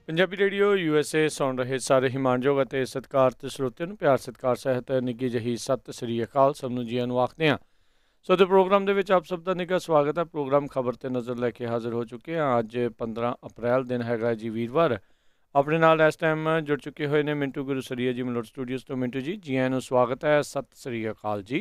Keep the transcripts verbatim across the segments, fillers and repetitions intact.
Punjabi radio U S A ਸੁਣ ਰਹੇ ਸਾਰੇ ਹਿਮਾਨਯੋਗ ਅਤੇ ਸਤਿਕਾਰਤ ਸਰੋਤਿਆਂ ਨੂੰ ਪਿਆਰ ਸਤਿਕਾਰ ਸਹਿਤ ਨਿੱਘੀ ਜਿਹੀ ਸਤਿ ਸ੍ਰੀ ਅਕਾਲ। ਸਭ ਨੂੰ ਜੀਆਂ ਨੂੰ ਆਖਦੇ ਹਾਂ। ਸੋ ਦੇ ਪ੍ਰੋਗਰਾਮ ਦੇ ਵਿੱਚ ਆਪ ਸਭ ਦਾ ਨਿੱਘਾ ਸਵਾਗਤ ਹੈ। ਪ੍ਰੋਗਰਾਮ ਖਬਰ ਤੇ ਨਜ਼ਰ ਲੈ ਕੇ ਹਾਜ਼ਰ ਹੋ ਚੁੱਕੇ ਹਾਂ। ਅੱਜ ਪੰਦਰਾਂ ਅਪ੍ਰੈਲ ਦਿਨ ਹੈਗਾ ਜੀ ਵੀਰਵਾਰ। ਆਪਣੇ ਨਾਲ ਇਸ ਟਾਈਮ ਜੁੜ ਚੁੱਕੇ ਹੋਏ ਨੇ ਮਿੰਟੂ ਗੁਰੂਸਰੀਆ ਜੀ ਮਲੋਟ ਸਟੂਡੀਓਜ਼ ਤੋਂ। ਮਿੰਟੂ ਜੀ ਜੀ ਆਇਆਂ ਨੂੰ ਸਵਾਗਤ ਹੈ। ਸਤਿ ਸ੍ਰੀ ਅਕਾਲ ਜੀ।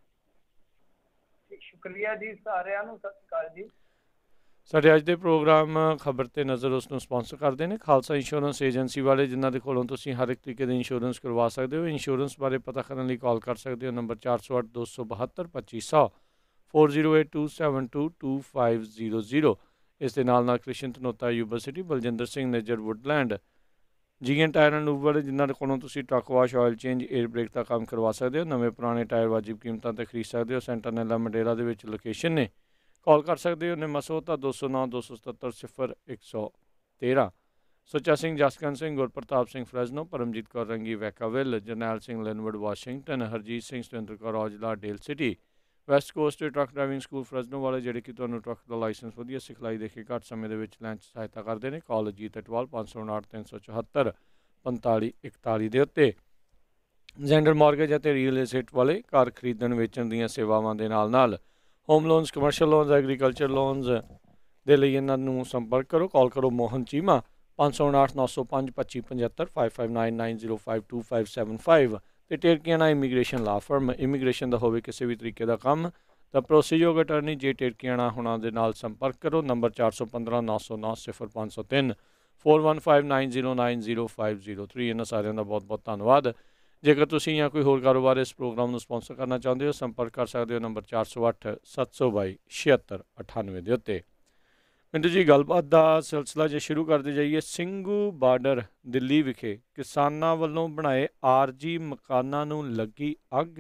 ਸ਼ੁਕਰੀਆ ਜੀ, ਸਾਰਿਆਂ ਨੂੰ ਸਤਿ ਸ਼੍ਰੀ ਅਕਾਲ ਜੀ। ਸਾਡੇ ਅੱਜ ਦੇ ਪ੍ਰੋਗਰਾਮ ਖਬਰ ਤੇ ਨਜ਼ਰ ਉਸ ਨੂੰ ਸਪਾਂਸਰ ਕਰਦੇ ਨੇ ਖਾਲਸਾ ਇੰਸ਼ੋਰੈਂਸ ਏਜੰਸੀ ਵਾਲੇ, ਜਿਨ੍ਹਾਂ ਦੇ ਕੋਲੋਂ ਤੁਸੀਂ ਹਰ ਇੱਕ ਤਰੀਕੇ ਦੇ ਇੰਸ਼ੋਰੈਂਸ ਕਰਵਾ ਸਕਦੇ ਹੋ। ਇੰਸ਼ੋਰੈਂਸ ਬਾਰੇ ਪਤਾ ਕਰਨ ਲਈ ਕਾਲ ਕਰ ਸਕਦੇ ਹੋ ਨੰਬਰ ਚਾਰ ਸੌ ਅੱਠ ਦੋ ਸੌ ਬਹੱਤਰ ਪੱਚੀ ਸੌ four zero eight two seven two two five zero zero. ਇਸ ਦੇ ਨਾਲ ਨਾਲ Krishan Dhanota Yuba City, Baljinder Singh Nijjar Woodland, G N tire and Uber, ਜਿਨ੍ਹਾਂ ਦੇ ਕੋਲੋਂ ਤੁਸੀਂ truck wash, oil change, air brake ਦਾ ਕੰਮ ਕਰਵਾ ਸਕਦੇ ਹੋ। ਨਵੇਂ ਪੁਰਾਣੇ ਟਾਇਰ ਵਾਜਿਬ ਕੀਮਤਾਂ 'ਤੇ ਖਰੀਦ ਸਕਦੇ ਹੋ। ਸੈਂਟਰ ਨੈਲਾ ਮੰਡੇਰਾ ਦੇ ਵਿੱਚ ਲੋਕੇਸ਼ਨ ਨੇ। ਕਾਲ ਕਰ ਸਕਦੇ ਹੋ ਨਿਮਸੋਤਾ ਦੋ ਸੌ ਨੌ ਦੋ ਸੌ ਸਤੱਤਰ ਸਿਫਰ ਇੱਕ ਸੌ ਤੇਰ੍ਹਾਂ। Sucha Singh, Jaskaran Singh, Gurpratap Singh ਫਰੈਜ਼ਨੋ, Paramjit Kaur Rangi Vacaville, Jarnail Singh Lynnwood Washington, Harjit Singh Surinder Kaur Aujla Daly City, West Coast truck driving school Fresno ਵਾਲੇ, ਜਿਹੜੇ ਕਿ ਤੁਹਾਨੂੰ ਟਰੱਕ ਦਾ ਲਾਇਸੈਂਸ ਵਧੀਆ ਸਿਖਲਾਈ ਦੇ ਕੇ ਘੱਟ ਸਮੇਂ ਦੇ ਵਿੱਚ ਲੈਣ 'ਚ ਸਹਾਇਤਾ ਕਰਦੇ ਨੇ। ਕਾਲ ਜੀਤ ਅਟਵਾਲ ਪੰਜ ਸੌ ਉਣਾਹਠ ਤਿੰਨ ਸੌ ਚੁਹੱਤਰ ਪੰਤਾਲੀ ਇਕਤਾਲੀ ਦੇ ਉੱਤੇ। ਜੈਂਡਰ ਮਾਰਗੇਜ ਅਤੇ ਰੀਅਲ ਏਸਟੇਟ ਵਾਲੇ, ਘਰ ਖਰੀਦਣ ਵੇਚਣ ਦੀਆਂ ਸੇਵਾਵਾਂ ਦੇ ਨਾਲ ਨਾਲ home loans, commercial loans, agriculture loans ਦੇ ਲਈ ਇਹਨਾਂ ਨੂੰ ਸੰਪਰਕ ਕਰੋ। ਕਾਲ ਕਰੋ ਮੋਹਨ ਚੀਮਾ ਪੰਜ ਸੌ ਉਣਾਹਠ ਨੌ ਸੌ ਪੰਜ ਪੱਚੀ ਪਝੱਤਰ five five nine nine zero five two five seven five. ਅਤੇ ਟੇਰਕੀਆਣਾ ਇਮੀਗ੍ਰੇਸ਼ਨ ਲਾ ਫਰਮ, ਇਮੀਗ੍ਰੇਸ਼ਨ ਦਾ ਹੋਵੇ ਕਿਸੇ ਵੀ ਤਰੀਕੇ ਦਾ ਕੰਮ ਤਾਂ ਭਰੋਸੇਯੋਗ ਅਟਰਨੀ ਜੇ ਟੇਰਕੀਆਣਾ ਹੁਣਾਂ ਦੇ ਨਾਲ ਸੰਪਰਕ ਕਰੋ। ਨੰਬਰ ਚਾਰ ਸੌ ਪੰਦਰਾਂ ਨੌ ਸੌ ਨੌ ਸਿਫਰ ਪੰਜ ਸੌ ਤਿੰਨ four one five nine zero nine zero five zero three. ਇਹਨਾਂ ਸਾਰਿਆਂ ਦਾ ਬਹੁਤ ਬਹੁਤ ਧੰਨਵਾਦ। ਜੇਕਰ ਤੁਸੀਂ ਜਾਂ ਕੋਈ ਹੋਰ ਕਾਰੋਬਾਰ ਇਸ ਪ੍ਰੋਗਰਾਮ ਨੂੰ ਸਪਾਂਸਰ ਕਰਨਾ ਚਾਹੁੰਦੇ ਹੋ, ਸੰਪਰਕ ਕਰ ਸਕਦੇ ਹੋ ਨੰਬਰ ਚਾਰ ਸੌ ਅੱਠ ਸੱਤ ਸੌ ਬਾਈ ਛਿਹੱਤਰ ਅਠਾਨਵੇਂ ਦੇ ਉੱਤੇ। ਮਿੰਟੂ ਜੀ, ਗੱਲਬਾਤ ਦਾ ਸਿਲਸਿਲਾ ਜੇ ਸ਼ੁਰੂ ਕਰਦੇ ਜਾਈਏ। ਸਿੰਘੂ ਬਾਰਡਰ ਦਿੱਲੀ ਵਿਖੇ ਕਿਸਾਨਾਂ ਵੱਲੋਂ ਬਣਾਏ ਆਰਜੀ ਮਕਾਨਾਂ ਨੂੰ ਲੱਗੀ ਅੱਗ।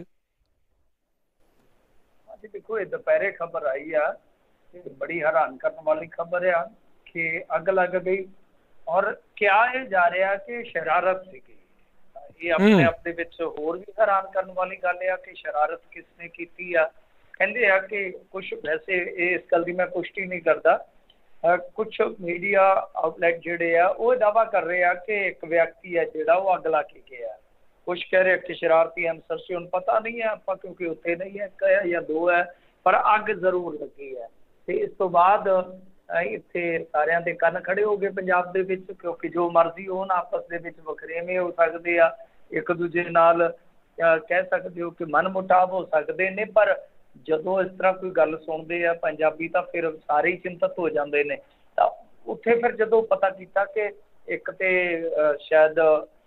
ਅੱਜ ਦੇਖੋ, ਇਹ ਦੁਪਹਿਰੇ ਖਬਰ ਆਈ ਆ, ਬੜੀ ਹੈਰਾਨ ਕਰਨ ਵਾਲੀ ਖਬਰ ਆ ਕਿ ਅੱਗ ਲੱਗ ਗਈ ਔਰ ਕਿਹਾ ਇਹ ਜਾ ਰਿਹਾ ਕਿ ਸ਼ਰਾਰਤ ਸੀਗੀ। ਇਹ ਆਪਣੇ ਆਪ ਦੇ ਵਿੱਚ ਹੋਰ ਵੀ ਹੈਰਾਨ ਕਰਨ ਵਾਲੀ ਗੱਲ ਆ ਕਿ ਸ਼ਰਾਰਤ ਕਿਸ ਨੇ ਕੀਤੀ ਆ। ਕਹਿੰਦੇ ਆ ਕਿ ਕੁਛ, ਵੈਸੇ ਇਸ ਗੱਲ ਦੀ ਮੈਂ ਪੁਸ਼ਟੀ ਨਹੀਂ ਕਰਦਾ, ਕੁਛ ਮੀਡੀਆ ਆਊਟਲੈਟ ਜਿਹੜੇ ਆ ਉਹ ਦਾਅਵਾ ਕਰ ਰਹੇ ਆ ਕਿ ਇੱਕ ਵਿਅਕਤੀ ਹੈ ਜਿਹੜਾ ਉਹ ਅੱਗ ਲਾ ਕੇ ਗਿਆ। ਕੁਛ ਕਹਿ ਰਹੇ ਕਿ ਸ਼ਰਾਰਤੀ ਅਨਸਰ ਸੀ, ਹੁਣ ਪਤਾ ਨਹੀਂ ਹੈ ਆਪਾਂ ਕਿਉਂਕਿ ਉੱਥੇ ਨਹੀਂ ਹੈ, ਇੱਕ ਹੈ ਜਾਂ ਦੋ ਹੈ, ਪਰ ਅੱਗ ਜ਼ਰੂਰ ਲੱਗੀ ਹੈ। ਤੇ ਇਸ ਤੋਂ ਬਾਅਦ ਇੱਥੇ ਸਾਰਿਆਂ ਦੇ ਕੰਨ ਖੜੇ ਹੋ ਗਏ ਪੰਜਾਬ ਦੇ ਵਿੱਚ, ਕਿਉਂਕਿ ਜੋ ਮਰਜ਼ੀ ਹੋਣ ਆਪਸ ਦੇ ਵਿੱਚ ਵਖਰੇਵੇਂ ਹੋ ਸਕਦੇ ਆ, ਇੱਕ ਦੂਜੇ ਨਾਲ ਕਹਿ ਸਕਦੇ ਹੋ ਕਿ ਮਨ ਮੁਟਾਵ ਹੋ ਸਕਦੇ ਨੇ। ਪਰ ਜਦੋਂ ਇਸ ਤਰ੍ਹਾਂ ਕੋਈ ਗੱਲ ਸੁਣਦੇ ਆ ਪੰਜਾਬੀ ਤਾਂ ਫਿਰ ਸਾਰੇ ਹੀ ਚਿੰਤਤ ਹੋ ਜਾਂਦੇ ਨੇ। ਤਾਂ ਉੱਥੇ ਫਿਰ ਜਦੋਂ ਪਤਾ ਕੀਤਾ ਕਿ ਇੱਕ ਤੇ ਸ਼ਾਇਦ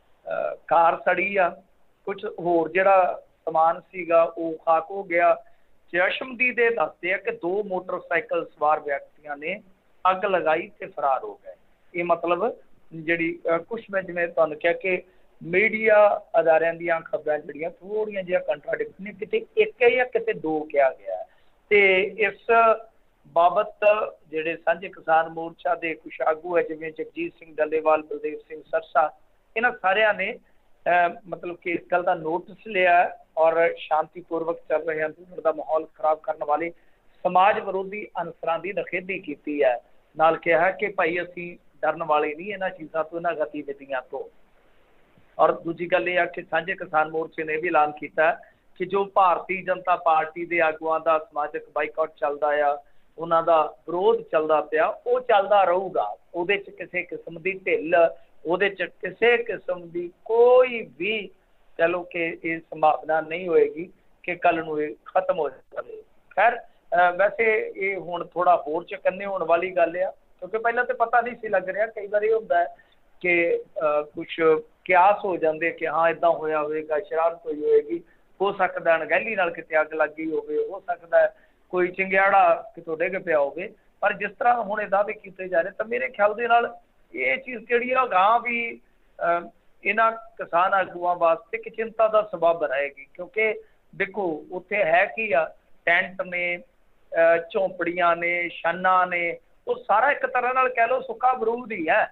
ਕਾਰ ਸੜੀ ਆ, ਕੁਛ ਹੋਰ ਜਿਹੜਾ ਸਮਾਨ ਸੀਗਾ ਉਹ ਖਾਕ ਹੋ ਗਿਆ। ਚਸ਼ਮਦੀਦ ਦੇ ਦੱਸਦੇ ਆ ਕਿ ਦੋ ਮੋਟਰਸਾਈਕਲ ਸਵਾਰ ਵਿਅਕਤੀਆਂ ਨੇ ਅੱਗ ਲਗਾਈ ਤੇ ਫਰਾਰ ਹੋ ਗਏ। ਇਹ ਮਤਲਬ ਜਿਹੜੀ ਕੁਛ, ਮੈਂ ਜਿਵੇਂ ਤੁਹਾਨੂੰ ਕਿਹਾ ਕਿ ਮੀਡੀਆ ਅਦਾਰਿਆਂ ਦੀਆਂ ਖਬਰਾਂ ਜਿਹੜੀਆਂ ਥੋੜ੍ਹੀਆਂ ਜਿਹੀਆਂ ਕੰਟਰਾਡਿਕਟ ਨੇ, ਕਿਤੇ ਇੱਕ ਹੈ ਜਾਂ ਕਿਤੇ ਦੋ ਕਿਹਾ ਗਿਆ। ਤੇ ਇਸ ਬਾਬਤ ਜਿਹੜੇ ਸਾਂਝੇ ਕਿਸਾਨ ਮੋਰਚਾ ਦੇ ਕੁਛ ਆਗੂ ਹੈ, ਜਿਵੇਂ ਜਗਜੀਤ ਸਿੰਘ ਡੱਲੇਵਾਲ, ਬਲਦੇਵ ਸਿੰਘ ਸਰਸਾ, ਇਹਨਾਂ ਸਾਰਿਆਂ ਨੇ ਮਤਲਬ ਕਿ ਇਸ ਗੱਲ ਦਾ ਨੋਟਿਸ ਲਿਆ ਔਰ ਸ਼ਾਂਤੀਪੂਰਵਕ ਚੱਲ ਰਹੇ ਅੰਦੋਲਨ ਦਾ ਮਾਹੌਲ ਖਰਾਬ ਕਰਨ ਵਾਲੇ ਸਮਾਜ ਵਿਰੋਧੀ ਅਨਸਰਾਂ ਦੀ ਨਿਖੇਧੀ ਕੀਤੀ ਹੈ। ਨਾਲ ਕਿਹਾ ਕਿ ਭਾਈ ਅਸੀਂ ਡਰਨ ਵਾਲੇ ਨਹੀਂ ਇਹਨਾਂ ਚੀਜ਼ਾਂ ਤੋਂ, ਇਹਨਾਂ ਗਤੀਵਿਧੀਆਂ ਤੋਂ। ਔਰ ਦੂਜੀ ਗੱਲ ਇਹ ਆ ਕਿ ਸਾਂਝੇ ਕਿਸਾਨ ਮੋਰਚੇ ਨੇ ਵੀ ਐਲਾਨ ਕੀਤਾ ਕਿ ਜੋ ਭਾਰਤੀ ਜਨਤਾ ਪਾਰਟੀ ਦੇ ਆਗੂਆਂ ਦਾ ਸਮਾਜਿਕ ਬਾਈਕਾਟ ਚੱਲਦਾ ਆ, ਉਹਨਾਂ ਦਾ ਵਿਰੋਧ ਚੱਲਦਾ ਪਿਆ, ਉਹ ਚੱਲਦਾ ਰਹੂਗਾ। ਉਹਦੇ 'ਚ ਕਿਸੇ ਕਿਸਮ ਦੀ ਢਿੱਲ, ਉਹਦੇ 'ਚ ਕਿਸੇ ਕਿਸਮ ਦੀ ਕੋਈ ਵੀ ਕਹਿ ਲਓ ਕਿ ਇਹ ਸੰਭਾਵਨਾ ਨਹੀਂ ਹੋਏਗੀ ਕਿ ਕੱਲ੍ਹ ਨੂੰ ਇਹ ਖਤਮ ਹੋ ਜਾਵੇ। ਖੈਰ, ਵੈਸੇ ਇਹ ਹੁਣ ਥੋੜ੍ਹਾ ਹੋਰ ਚੁਕੰਨੇ ਹੋਣ ਵਾਲੀ ਗੱਲ ਆ, ਕਿਉਂਕਿ ਪਹਿਲਾਂ ਤਾਂ ਪਤਾ ਨਹੀਂ ਸੀ ਲੱਗ ਰਿਹਾ। ਕਈ ਵਾਰ ਇਹ ਹੁੰਦਾ ਹੈ ਕਿ ਕੁਛ ਕਿਆਸ ਹੋ ਜਾਂਦੇ ਕਿ ਹਾਂ ਇੱਦਾਂ ਹੋਇਆ ਹੋਵੇਗਾ, ਸ਼ਰਾਰਤ ਹੋਈ ਹੋਏਗੀ, ਹੋ ਸਕਦਾ ਅਣਗਹਿਲੀ ਨਾਲ ਕਿਤੇ ਅੱਗ ਲੱਗ ਗਈ ਹੋਵੇ, ਹੋ ਸਕਦਾ ਕੋਈ ਚਿੰਗਿਆੜਾ ਕਿਤੋਂ ਡਿੱਗ ਪਿਆ ਹੋਵੇ। ਪਰ ਜਿਸ ਤਰ੍ਹਾਂ ਹੁਣ ਇਹ ਦਾਅਵੇ ਕੀਤੇ ਜਾ ਰਹੇ, ਤਾਂ ਮੇਰੇ ਖਿਆਲ ਦੇ ਨਾਲ ਇਹ ਚੀਜ਼ ਜਿਹੜੀ ਆ ਗਾਂ ਵੀ ਇਹਨਾਂ ਕਿਸਾਨ ਆਗੂਆਂ ਵਾਸਤੇ ਇੱਕ ਚਿੰਤਾ ਦਾ ਸਬੱਬ ਰਹੇਗੀ। ਕਿਉਂਕਿ ਦੇਖੋ ਉੱਥੇ ਹੈ ਕੀ ਆ, ਟੈਂਟ ਨੇ, ਝੌਂਪੜੀਆਂ ਨੇ, ਛਾਨਾਂ ਨੇ, ਉਹ ਸਾਰਾ ਇੱਕ ਤਰ੍ਹਾਂ ਨਾਲ ਕਹਿ ਲਓ ਸੁੱਕਾ ਬਰੂਦ ਹੀ ਹੈ।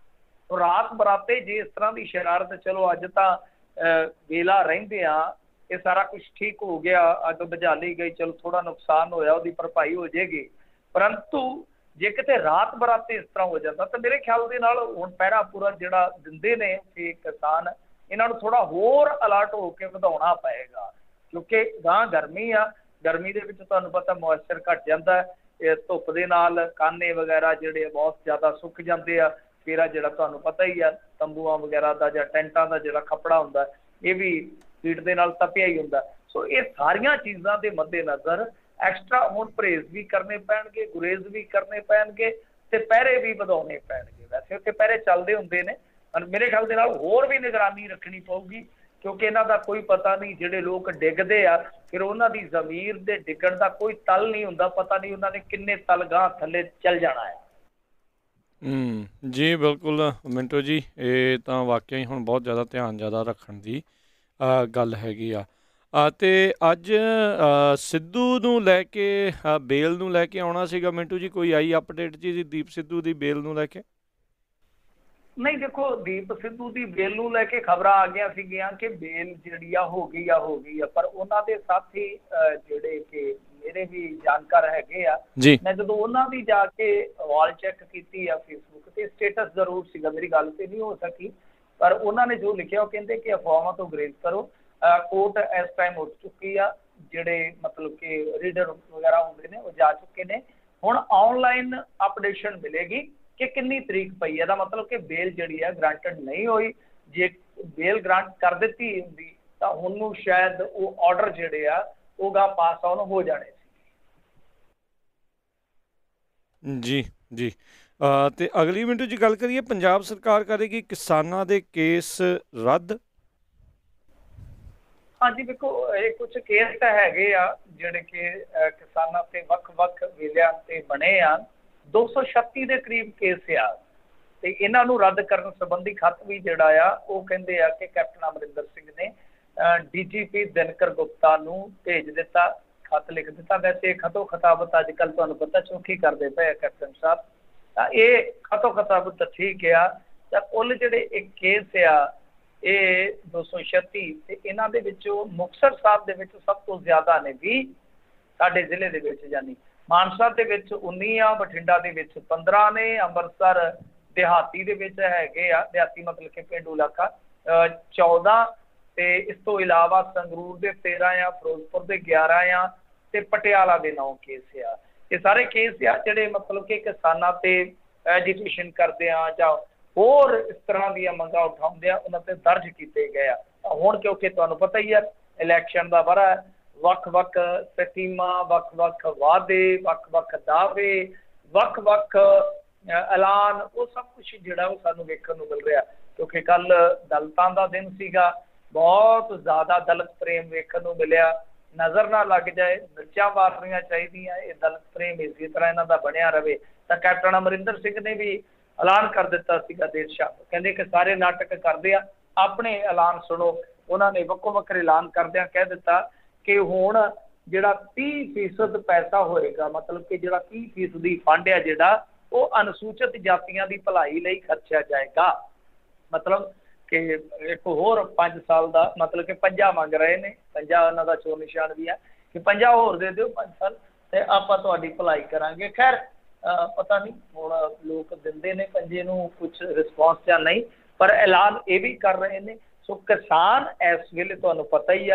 ਰਾਤ ਬਰਾਤੇ ਜੇ ਇਸ ਤਰ੍ਹਾਂ ਦੀ ਸ਼ਰਾਰਤ, ਚਲੋ ਅੱਜ ਤਾਂ ਵੇਲਾ ਰਹਿੰਦੇ ਆ, ਇਹ ਸਾਰਾ ਕੁਛ ਠੀਕ ਹੋ ਗਿਆ, ਅੱਗ ਬੁਝਾ ਲਈ ਗਈ, ਚਲੋ ਥੋੜ੍ਹਾ ਨੁਕਸਾਨ ਹੋਇਆ ਉਹਦੀ ਭਰਪਾਈ ਹੋ ਜਾਏਗੀ। ਪਰੰਤੂ ਜੇ ਕਿਤੇ ਰਾਤ ਬਰਾਤੇ ਇਸ ਤਰ੍ਹਾਂ ਹੋ ਜਾਂਦਾ ਤਾਂ ਮੇਰੇ ਖਿਆਲ ਦੇ ਨਾਲ ਹੁਣ ਪਹਿਰਾ ਪੂਰਾ ਜਿਹੜਾ ਦਿੰਦੇ ਨੇ ਕਿ ਕਿਸਾਨ, ਇਹਨਾਂ ਨੂੰ ਥੋੜਾ ਹੋਰ ਅਲਰਟ ਹੋ ਕੇ ਵਧਾਉਣਾ ਪਏਗਾ, ਕਿਉਂਕਿ ਗਾਂ ਗਰਮੀ ਆ, ਗਰਮੀ ਦੇ ਵਿੱਚ ਤੁਹਾਨੂੰ ਪਤਾ ਮੋਇਸਚਰ ਘੱਟ ਜਾਂਦਾ ਹੈ, ਇਹ ਧੁੱਪ ਦੇ ਨਾਲ ਕਾਨੇ ਵਗੈਰਾ ਜਿਹੜੇ ਬਹੁਤ ਜ਼ਿਆਦਾ ਸੁੱਕ ਜਾਂਦੇ ਆ, ਫਿਰ ਆ ਜਿਹੜਾ ਤੁਹਾਨੂੰ ਪਤਾ ਹੀ ਆ ਤੰਬੂਆਂ ਵਗੈਰਾ ਦਾ ਜਾਂ ਟੈਂਟਾਂ ਦਾ ਜਿਹੜਾ ਕੱਪੜਾ ਹੁੰਦਾ ਇਹ ਵੀ ਹੀਟ ਦੇ ਨਾਲ ਤਪਿਆ ਹੀ ਹੁੰਦਾ। ਸੋ ਇਹ ਸਾਰੀਆਂ ਚੀਜ਼ਾਂ ਦੇ ਮੱਦੇਨਜ਼ਰ ਐਕਸਟਰਾ ਹੁਣ ਪਰਹੇਜ਼ ਵੀ ਕਰਨੇ ਪੈਣਗੇ, ਗੁਰੇਜ਼ ਵੀ ਕਰਨੇ ਪੈਣਗੇ ਤੇ ਪਹਿਰੇ ਵੀ ਵਧਾਉਣੇ ਪੈਣਗੇ। ਵੈਸੇ ਉੱਥੇ ਪਹਿਰੇ ਚੱਲਦੇ ਹੁੰਦੇ ਨੇ, ਪਰ ਮੇਰੇ ਖਿਆਲ ਦੇ ਨਾਲ ਹੋਰ ਵੀ ਨਿਗਰਾਨੀ ਰੱਖਣੀ ਪਊਗੀ, ਕਿਉਂਕਿ ਇਹਨਾਂ ਦਾ ਕੋਈ ਪਤਾ ਨਹੀਂ, ਜਿਹੜੇ ਲੋਕ ਡਿੱਗਦੇ ਆ ਫਿਰ ਉਹਨਾਂ ਦੀ ਜ਼ਮੀਰ ਦੇ ਡਿੱਗਣ ਦਾ ਕੋਈ ਤਲ ਨਹੀਂ ਹੁੰਦਾ, ਪਤਾ ਨਹੀਂ ਉਹਨਾਂ ਨੇ ਕਿੰਨੇ ਤਲ ਗਾਂਹ ਥੱਲੇ ਚੱਲ ਜਾਣਾ ਹੈ। ਹੂੰ ਜੀ ਬਿਲਕੁਲ ਮਿੰਟੂ ਜੀ, ਇਹ ਤਾਂ ਵਾਕਿਆ ਹੀ ਹੁਣ ਬਹੁਤ ਜ਼ਿਆਦਾ ਧਿਆਨ ਜ਼ਿਆਦਾ ਰੱਖਣ ਦੀ ਅ, ਗੱਲ ਹੈਗੀ ਆ। ਅ, ਤੇ ਅੱਜ ਅ, ਸਿੱਧੂ ਨੂੰ ਲੈ ਕੇ ਅ, ਬੇਲ ਨੂੰ ਲੈ ਕੇ ਆਉਣਾ ਸੀਗਾ ਮਿੰਟੂ ਜੀ, ਕੋਈ ਆਈ ਅਪਡੇਟ ਜੀ ਦੀਪ ਸਿੱਧੂ ਦੀ ਬੇਲ ਨੂੰ ਲੈ ਕੇ? ਨਹੀਂ ਦੇਖੋ, ਦੀਪ ਸਿੱਧੂ ਦੀ ਬੇਲ ਨੂੰ ਲੈ ਕੇ ਖਬਰਾਂ ਆ ਗਈਆਂ ਸੀਗੀਆਂ ਕਿ ਬੇਲ ਜਿਹੜੀ ਆ ਹੋ ਗਈ ਆ ਹੋ ਗਈ ਆ ਪਰ ਉਹਨਾਂ ਦੇ ਸਾਥੀ ਜਿਹੜੇ ਕਿ ਮੇਰੇ ਵੀ ਜਾਣਕਾਰ ਹੈਗੇ ਆ, ਮੈਂ ਜਦੋਂ ਉਹਨਾਂ ਦੀ ਜਾ ਕੇ ਵਾਲ ਚੈੱਕ ਕੀਤੀ ਆ ਫੇਸਬੁੱਕ ਤੇ, ਸਟੇਟਸ ਜ਼ਰੂਰ ਸੀਗਾ, ਮੇਰੀ ਗੱਲ ਤੇ ਨਹੀਂ ਹੋ ਸਕੀ, ਪਰ ਉਹਨਾਂ ਨੇ ਜੋ ਲਿਖਿਆ ਉਹ ਕਹਿੰਦੇ ਕਿ ਅਫਵਾਹਾਂ ਤੋਂ ਗੁਰੇਜ਼ ਕਰੋ, ਕੋਰਟ ਇਸ ਟਾਈਮ ਉੱਠ ਚੁੱਕੀ ਆ, ਜਿਹੜੇ ਮਤਲਬ ਕਿ ਰੀਡਰ ਵਗੈਰਾ ਹੁੰਦੇ ਨੇ ਉਹ ਜਾ ਚੁੱਕੇ ਨੇ, ਹੁਣ ਆਨਲਾਈਨ ਅਪਡੇਸ਼ਨ ਮਿਲੇਗੀ ਕਿ ਕਿੰਨੀ ਤਰੀਕ ਪਈ। ਇਹਦਾ ਮਤਲਬ ਕਿ ਬੇਲ ਜਿਹੜੀ ਹੈ ਗ੍ਰਾਂਟਡ ਨਹੀਂ ਹੋਈ, ਜੇ ਬੇਲ ਗ੍ਰਾਂਟ ਕਰ ਦਿੱਤੀ ਹੁੰਦੀ ਤਾਂ ਹੁਣ ਨੂੰ ਸ਼ਾਇਦ ਉਹ ਆਰਡਰ ਜਿਹੜੇ ਆ ਉਹ ਗਾ ਪਾਸ ਆਨ ਹੋ ਜਾਣੇ ਸੀ। ਜੀ ਜੀ ਤੇ ਅਗਲੀ ਮਿੰਟੂ ਜੀ ਗੱਲ ਕਰੀਏ, ਪੰਜਾਬ ਸਰਕਾਰ ਕਰੇਗੀ ਕਿਸਾਨਾਂ ਦੇ ਕੇਸ ਰੱਦ? ਹਾਂਜੀ ਦੇਖੋ, ਇਹ ਕੁਝ ਕੇਸ ਤਾਂ ਹੈਗੇ ਆ ਜਿਹੜੇ ਕਿ ਕਿਸਾਨਾਂ ਤੇ ਵੱਖ-ਵੱਖ ਵੇਲਿਆਂ ਤੇ ਬਣੇ ਆ, ਦੋ ਸੌ ਛੱਤੀ ਦੇ ਕਰੀਬ ਕੇਸ ਆ, ਤੇ ਇਹਨਾਂ ਨੂੰ ਰੱਦ ਕਰਨ ਸੰਬੰਧੀ ਖੱਤ ਵੀ ਜਿਹੜਾ ਆ ਉਹ ਕਹਿੰਦੇ ਆ ਕਿ ਕੈਪਟਨ ਅਮਰਿੰਦਰ ਸਿੰਘ ਨੇ ਡੀ ਜੀ ਪੀ ਦਿਨਕਰ ਗੁਪਤਾ ਨੂੰ ਭੇਜ ਦਿੱਤਾ, ਖੱਤ ਲਿਖ ਦਿੱਤਾ। ਵੈਸੇ ਖਤੋ ਖਤਾਬਤ ਅੱਜ ਕੱਲ੍ਹ ਤੁਹਾਨੂੰ ਪਤਾ ਚੌਕੀ ਕਰਦੇ ਪਏ ਕੈਪਟਨ ਸਾਹਿਬ, ਤਾਂ ਇਹ ਖਤੋ ਖਤਾਬਤ ਠੀਕ ਆ। ਤਾਂ ਕੁੱਲ ਜਿਹੜੇ ਇੱਕ ਕੇਸ ਆ ਇਹ ਦੋ ਸੌ ਛੱਤੀ, ਤੇ ਇਹਨਾਂ ਦੇ ਵਿੱਚੋਂ ਮੁਕਤਸਰ ਸਾਹਿਬ ਦੇ ਵਿੱਚ ਸਭ ਤੋਂ ਜ਼ਿਆਦਾ ਨੇ ਵੀਹ, ਸਾਡੇ ਜ਼ਿਲ੍ਹੇ ਦੇ ਵਿੱਚ ਯਾਨੀ ਮਾਨਸਾ ਦੇ ਵਿੱਚ ਉੱਨੀ ਆ, ਬਠਿੰਡਾ ਦੇ ਵਿੱਚ ਪੰਦਰਾਂ ਨੇ, ਅੰਮ੍ਰਿਤਸਰ ਦਿਹਾਤੀ ਦੇ ਵਿੱਚ ਹੈਗੇ ਆ, ਦਿਹਾਤੀ ਮਤਲਬ ਕਿ ਪੇਂਡੂ ਇਲਾਕਾ, ਚੌਦਾਂ, ਤੇ ਇਸ ਤੋਂ ਇਲਾਵਾ ਸੰਗਰੂਰ ਦੇ ਤੇਰਾਂ ਆ, ਫਿਰੋਜ਼ਪੁਰ ਦੇ ਗਿਆਰਾਂ ਆ, ਤੇ ਪਟਿਆਲਾ ਦੇ ਨੌ ਕੇਸ ਆ। ਇਹ ਸਾਰੇ ਕੇਸ ਆ ਜਿਹੜੇ ਮਤਲਬ ਕਿ ਕਿਸਾਨਾਂ ਤੇ ਐਜੀਟੇਸ਼ਨ ਕਰਦੇ ਆ ਜਾਂ ਹੋਰ ਇਸ ਤਰ੍ਹਾਂ ਦੀਆਂ ਮੰਗਾਂ ਉਠਾਉਂਦੇ ਆ, ਉਹਨਾਂ ਤੇ ਦਰਜ ਕੀਤੇ ਗਏ ਆ। ਹੁਣ ਕਿਉਂਕਿ ਤੁਹਾਨੂੰ ਪਤਾ ਹੀ ਆ ਇਲੈਕਸ਼ਨ ਦਾ ਵਰ੍ਹਾ, ਵੱਖ-ਵੱਖ ਸਕੀਮਾਂ, ਵੱਖ-ਵੱਖ ਵਾਅਦੇ, ਵੱਖ-ਵੱਖ ਦਾਅਵੇ, ਵੱਖ-ਵੱਖ ਐਲਾਨ, ਉਹ ਸਭ ਕੁਛ ਜਿਹੜਾ ਉਹ ਸਾਨੂੰ ਵੇਖਣ ਨੂੰ ਮਿਲ ਰਿਹਾ, ਕਿਉਂਕਿ ਕੱਲ ਦਲਿਤਾਂ ਦਾ ਦਿਨ ਸੀਗਾ, ਬਹੁਤ ਜ਼ਿਆਦਾ ਦਲਿਤ ਪ੍ਰੇਮ ਵੇਖਣ ਨੂੰ ਮਿਲਿਆ। ਨਜ਼ਰ ਨਾ ਲੱਗ ਜਾਏ, ਮਿਰਚਾਂ ਮਾਰਨੀਆਂ ਚਾਹੀਦੀਆਂ, ਇਹ ਦਲਿਤ ਪ੍ਰੇਮ ਇਸੇ ਤਰ੍ਹਾਂ ਇਹਨਾਂ ਦਾ ਬਣਿਆ ਰਵੇ। ਤਾਂ ਕੈਪਟਨ ਅਮਰਿੰਦਰ ਸਿੰਘ ਨੇ ਵੀ ਐਲਾਨ ਕਰ ਦਿੱਤਾ ਸੀਗਾ ਦੇਰ ਸ਼ਾਮ, ਕਹਿੰਦੇ ਕਿ ਸਾਰੇ ਨਾਟਕ ਕਰਦੇ ਆ, ਆਪਣੇ ਐਲਾਨ ਸੁਣੋ। ਉਹਨਾਂ ਨੇ ਵੱਖੋ ਵੱਖਰੇ ਐਲਾਨ ਕਰਦਿਆਂ ਕਹਿ ਦਿੱਤਾ ਕਿ ਹੁਣ ਜਿਹੜਾ ਤੀਹ ਫੀਸਦ ਪੈਸਾ ਹੋਏਗਾ, ਮਤਲਬ ਕਿ ਜਿਹੜਾ ਤੀਹ ਫੀਸਦੀ ਫੰਡ ਆ ਜਿਹੜਾ ਉਹ ਅਨੁਸੂਚਿਤ ਜਾਤੀਆਂ ਦੀ ਭਲਾਈ ਲਈ ਖਰਚਿਆ ਜਾਏਗਾ। ਮਤਲਬ ਕਿ ਇੱਕ ਹੋਰ ਪੰਜ ਸਾਲ ਦਾ ਮਤਲਬ ਕਿ ਪੰਜਾਹ ਮੰਗ ਰਹੇ ਨੇ, ਪੰਜਾਹ ਉਹਨਾਂ ਦਾ ਚੋਣ ਨਿਸ਼ਾਨ ਵੀ ਆ ਕਿ ਪੰਜਾਹ ਹੋਰ ਦੇ ਦਿਓ ਪੰਜ ਸਾਲ ਤੇ ਆਪਾਂ ਤੁਹਾਡੀ ਭਲਾਈ ਕਰਾਂਗੇ। ਖੈਰ ਪਤਾ ਨਹੀਂ ਹੁਣ ਲੋਕ ਦਿੰਦੇ ਨੇ ਪੰਜੇ ਨੂੰ ਕੁਛ ਰਿਸਪੌਂਸ ਜਾਂ ਨਹੀਂ, ਪਰ ਐਲਾਨ ਇਹ ਵੀ ਕਰ ਰਹੇ ਨੇ। ਸੋ ਕਿਸਾਨ ਇਸ ਵੇਲੇ ਤੁਹਾਨੂੰ ਪਤਾ ਹੀ ਆ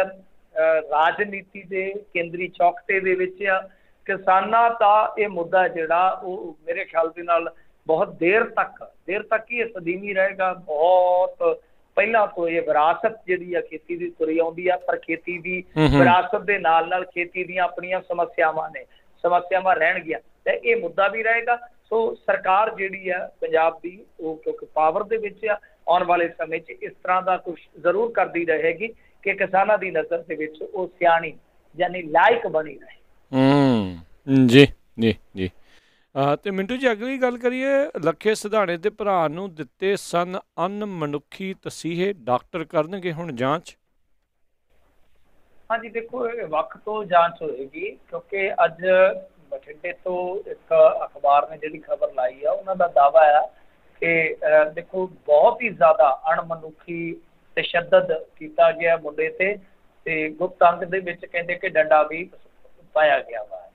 ਰਾਜਨੀਤੀ ਦੇ ਕੇਂਦਰੀ ਚੌਕਟੇ ਦੇ ਵਿੱਚ ਆ। ਕਿਸਾਨਾਂ ਦਾ ਇਹ ਮੁੱਦਾ ਜਿਹੜਾ ਉਹ ਮੇਰੇ ਖਿਆਲ ਦੇ ਨਾਲ ਬਹੁਤ ਦੇਰ ਤੱਕ ਦੇਰ ਤੱਕ ਹੀ ਇਹ ਸਦੀਮੀ ਰਹੇਗਾ। ਬਹੁਤ ਪਹਿਲਾਂ ਤੋਂ ਇਹ ਵਿਰਾਸਤ ਜਿਹੜੀ ਆ ਖੇਤੀ ਦੀ ਤੁਰੀ ਆਉਂਦੀ ਆ, ਪਰ ਖੇਤੀ ਦੀ ਵਿਰਾਸਤ ਦੇ ਨਾਲ ਨਾਲ ਖੇਤੀ ਦੀਆਂ ਆਪਣੀਆਂ ਸਮੱਸਿਆਵਾਂ ਨੇ, ਸਮੱਸਿਆਵਾਂ ਰਹਿਣਗੀਆਂ ਤੇ ਇਹ ਮੁੱਦਾ ਵੀ ਰਹੇਗਾ। ਸੋ ਸਰਕਾਰ ਜਿਹੜੀ ਆ ਪੰਜਾਬ ਦੀ ਉਹ ਕਿਉਂਕਿ ਪਾਵਰ ਦੇ ਵਿੱਚ ਆ, ਆਉਣ ਵਾਲੇ ਸਮੇਂ 'ਚ ਇਸ ਤਰ੍ਹਾਂ ਦਾ ਕੁਛ ਜ਼ਰੂਰ ਕਰਦੀ ਰਹੇਗੀ ਕਿ ਕਿਸਾਨਾਂ ਦੀ ਨਜ਼ਰ ਦੇ ਵਿੱਚ ਉਹ ਸਿਆਣੀ ਯਾਨੀ ਲਾਇਕ ਬਣੀ ਰਹੇ। ਹੂੰ ਜੀ ਜੀ ਜੀ ਤੇ ਮਿੰਟੂ ਜੀ ਅਗਲੀ ਗੱਲ ਕਰੀਏ, ਲੱਖੇ ਸਿਧਾਣੇ ਦੇ ਭਰਾ ਨੂੰ ਦਿੱਤੇ ਸਨ ਅਣਮਨੁੱਖੀ ਤਸੀਹੇ, ਡਾਕਟਰ ਕਰਨਗੇ ਹੁਣ ਜਾਂਚ? ਹਾਂਜੀ ਦੇਖੋ, ਇਹ ਵੱਖ ਤੋਂ ਜਾਂਚ ਹੋਏਗੀ ਕਿਉਂਕਿ ਅੱਜ ਬਠਿੰਡੇ ਤੋਂ ਇੱਕ ਅਖਬਾਰ ਨੇ ਜਿਹੜੀ ਖਬਰ ਲਾਈ ਆ, ਉਹਨਾਂ ਦਾ ਦਾਅਵਾ ਆ ਕਿ ਦੇਖੋ ਬਹੁਤ ਹੀ ਜ਼ਿਆਦਾ ਅਣਮਨੁੱਖੀ ਤਸ਼ੱਦਦ ਕੀਤਾ ਗਿਆ ਮੁੰਡੇ ਤੇ, ਤੇ ਗੁਪਤ ਅੰਗ ਦੇ ਵਿੱਚ ਕਹਿੰਦੇ ਕਿ ਡੰਡਾ ਵੀ ਪਾਇਆ ਗਿਆ ਵਾ।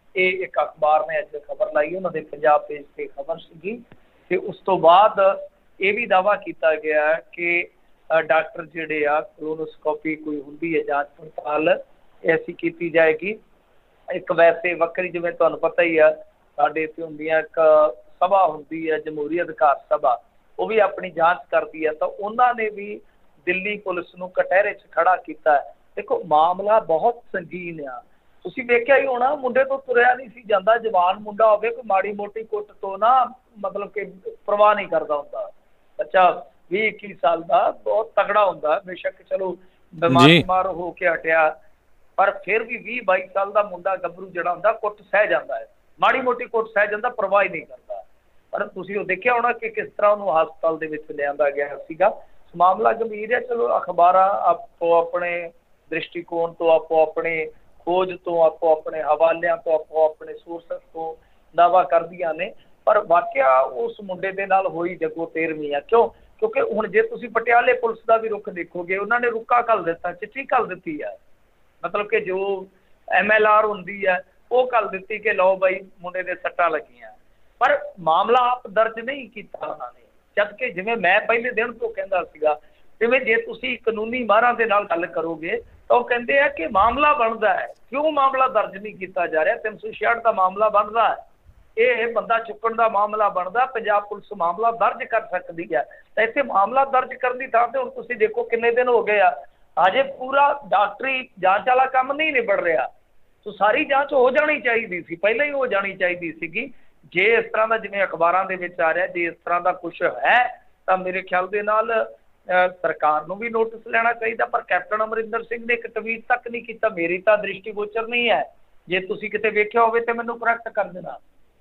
ਇਹ ਇੱਕ ਅਖਬਾਰ ਨੇ ਅੱਜ ਖਬਰ ਲਾਈ, ਉਹਨਾਂ ਦੇ ਪੰਜਾਬ ਪੇਜ ਤੇ ਖਬਰ ਸੀਗੀ। ਤੇ ਉਸ ਤੋਂ ਬਾਅਦ ਇਹ ਵੀ ਦਾਅਵਾ ਕੀਤਾ ਗਿਆ ਕਿ ਡਾਕਟਰ ਜਿਹੜੇ ਆ ਕੋਲੋਨੋਸਕੋਪੀ ਕੋਈ ਹੁੰਦੀ ਹੈ ਜਾਂਚ ਪੜਤਾਲ ਐਸੀ ਕੀਤੀ ਜਾਏਗੀ। ਇੱਕ ਵੈਸੇ ਵੱਖਰੀ, ਜਿਵੇਂ ਤੁਹਾਨੂੰ ਪਤਾ ਹੀ ਆ ਸਾਡੇ ਇੱਥੇ ਹੁੰਦੀਆਂ ਇੱਕ ਸਭਾ ਹੁੰਦੀ ਹੈ ਜਮਹੂਰੀ ਅਧਿਕਾਰ ਸਭਾ, ਉਹ ਵੀ ਆਪਣੀ ਜਾਂਚ ਕਰਦੀ ਹੈ। ਤਾਂ ਉਹਨਾਂ ਨੇ ਵੀ ਦਿੱਲੀ ਪੁਲਿਸ ਨੂੰ ਕਟਹਿਰੇ 'ਚ ਖੜਾ ਕੀਤਾ। ਦੇਖੋ ਮਾਮਲਾ ਬਹੁਤ ਸੰਗੀਨ ਆ, ਤੁਸੀਂ ਵੇਖਿਆ ਹੀ ਹੋਣਾ, ਮੁੰਡੇ ਤੋਂ ਤੁਰਿਆ ਨਹੀਂ ਸੀ ਜਾਂਦਾ, ਜਵਾਨ ਮੁੰਡਾ ਹੋਵੇ ਕੋਈ ਮਾੜੀ ਮੋਟੀ ਕੁੱਟ ਤੋਂ ਨਾ ਮਤਲਬ ਕਿ ਪਰਵਾਹ ਨਹੀਂ ਕਰਦਾ ਹੁੰਦਾ। ਬੱਚਾ ਵੀਹ ਇੱਕੀ ਸਾਲ ਦਾ ਬਹੁਤ ਤਗੜਾ ਹੁੰਦਾ, ਬੇਸ਼ੱਕ ਚਲੋ ਬਿਮਾਰ ਬਿਮਾਰ ਹੋ ਕੇ ਹਟਿਆ, ਪਰ ਫਿਰ ਵੀ ਵੀਹ ਬਾਈ ਸਾਲ ਦਾ ਮੁੰਡਾ ਗੱਭਰੂ ਜਿਹੜਾ ਹੁੰਦਾ ਕੁੱਟ ਸਹਿ ਜਾਂਦਾ ਹੈ, ਮਾੜੀ ਮੋਟੀ ਕੁੱਟ ਸਹਿ ਜਾਂਦਾ, ਪਰਵਾਹ ਹੀ ਨਹੀਂ ਕਰਦਾ। ਪਰ ਤੁਸੀਂ ਉਹ ਦੇਖਿਆ ਹੋਣਾ ਕਿ ਕਿਸ ਤਰ੍ਹਾਂ ਉਹਨੂੰ ਹਸਪਤਾਲ ਦੇ ਵਿੱਚ ਲਿਆਂਦਾ ਗਿਆ ਸੀਗਾ। ਮਾਮਲਾ ਗੰਭੀਰ ਹੈ। ਚਲੋ ਅਖਬਾਰਾਂ ਆਪੋ ਆਪਣੇ ਦ੍ਰਿਸ਼ਟੀਕੋਣ ਤੋਂ, ਆਪੋ ਆਪਣੇ ਖੋਜ ਤੋਂ, ਆਪੋ ਆਪਣੇ ਹਵਾਲਿਆਂ ਤੋਂ, ਆਪੋ ਆਪਣੇ ਸੋਰਸਸ ਤੋਂ ਦਾਅਵਾ ਕਰਦੀਆਂ ਨੇ, ਪਰ ਵਾਕਿਆ ਉਸ ਮੁੰਡੇ ਦੇ ਨਾਲ ਹੋਈ ਜੱਗੋ ਤੇਰਵੀਂ ਆ। ਕਿਉਂ? ਕਿਉਂਕਿ ਹੁਣ ਜੇ ਤੁਸੀਂ ਪਟਿਆਲੇ ਪੁਲਿਸ ਦਾ ਵੀ ਰੁਖ ਦੇਖੋਗੇ, ਉਹਨਾਂ ਨੇ ਰੁਕਾ ਘੱਲ ਦਿੱਤਾ, ਚਿੱਠੀ ਘੱਲ ਦਿੱਤੀ ਹੈ, ਮਤਲਬ ਕਿ ਜੋ ਐਮ ਐਲ ਆਰ ਹੁੰਦੀ ਹੈ ਉਹ ਘੱਲ ਦਿੱਤੀ ਕਿ ਲਓ ਬਾਈ ਮੁੰਡੇ ਦੇ ਸੱਟਾਂ ਲੱਗੀਆਂ, ਪਰ ਮਾਮਲਾ ਆਪ ਦਰਜ ਨਹੀਂ ਕੀਤਾ ਉਹਨਾਂ ਨੇ। ਜਦ ਕਿ ਜਿਵੇਂ ਮੈਂ ਪਹਿਲੇ ਦਿਨ ਤੋਂ ਕਹਿੰਦਾ ਸੀਗਾ, ਜਿਵੇਂ ਜੇ ਤੁਸੀਂ ਕਾਨੂੰਨੀ ਮਾਹਰਾਂ ਦੇ ਨਾਲ ਗੱਲ ਕਰੋਗੇ ਤਾਂ ਉਹ ਕਹਿੰਦੇ ਆ ਕਿ ਮਾਮਲਾ ਬਣਦਾ ਹੈ, ਕਿਉਂ ਮਾਮਲਾ ਦਰਜ ਨਹੀਂ ਕੀਤਾ ਜਾ ਰਿਹਾ? ਤਿੰਨ ਸੌ ਛਿਆਹਠ ਦਾ ਮਾਮਲਾ ਬਣਦਾ ਹੈ, ਇਹ ਬੰਦਾ ਚੁੱਕਣ ਦਾ ਮਾਮਲਾ ਬਣਦਾ, ਪੰਜਾਬ ਪੁਲਿਸ ਮਾਮਲਾ ਦਰਜ ਕਰ ਸਕਦੀ ਹੈ। ਤਾਂ ਇੱਥੇ ਮਾਮਲਾ ਦਰਜ ਕਰਨ ਦੀ ਥਾਂ ਤੇ ਹੁਣ ਤੁਸੀਂ ਦੇਖੋ ਕਿੰਨੇ ਦਿਨ ਹੋ ਗਏ ਆ, ਅਜੇ ਪੂਰਾ ਡਾਕਟਰੀ ਜਾਂਚ ਵਾਲਾ ਕੰਮ ਨਹੀਂ ਨਿਬੜ ਰਿਹਾ। ਸੋ ਸਾਰੀ ਜਾਂਚ ਹੋ ਜਾਣੀ ਚਾਹੀਦੀ ਸੀ, ਪਹਿਲਾਂ ਹੀ ਹੋ ਜਾਣੀ ਚਾਹੀਦੀ ਸੀਗੀ। ਜੇ ਇਸ ਤਰ੍ਹਾਂ ਦਾ ਜਿਵੇਂ ਅਖਬਾਰਾਂ ਦੇ ਵਿੱਚ ਆ ਰਿਹਾ, ਜੇ ਇਸ ਤਰ੍ਹਾਂ ਦਾ ਕੁਛ ਹੈ ਤਾਂ ਮੇਰੇ ਖਿਆਲ ਦੇ ਨਾਲ ਸਰਕਾਰ ਨੂੰ ਵੀ ਨੋਟਿਸ ਲੈਣਾ ਚਾਹੀਦਾ। ਪਰ ਕੈਪਟਨ ਅਮਰਿੰਦਰ ਸਿੰਘ ਨੇ ਇੱਕ ਟਵੀਟ ਤੱਕ ਨਹੀਂ ਕੀਤਾ, ਮੇਰੀ ਤਾਂ ਦ੍ਰਿਸ਼ਟੀ ਗੋਚਰ ਨਹੀਂ ਹੈ। ਜੇ ਤੁਸੀਂ ਕਿਤੇ ਵੇਖਿਆ ਹੋਵੇ ਤੇ ਮੈਨੂੰ ਕਰੈਕਟ ਕਰ ਦੇਣਾ।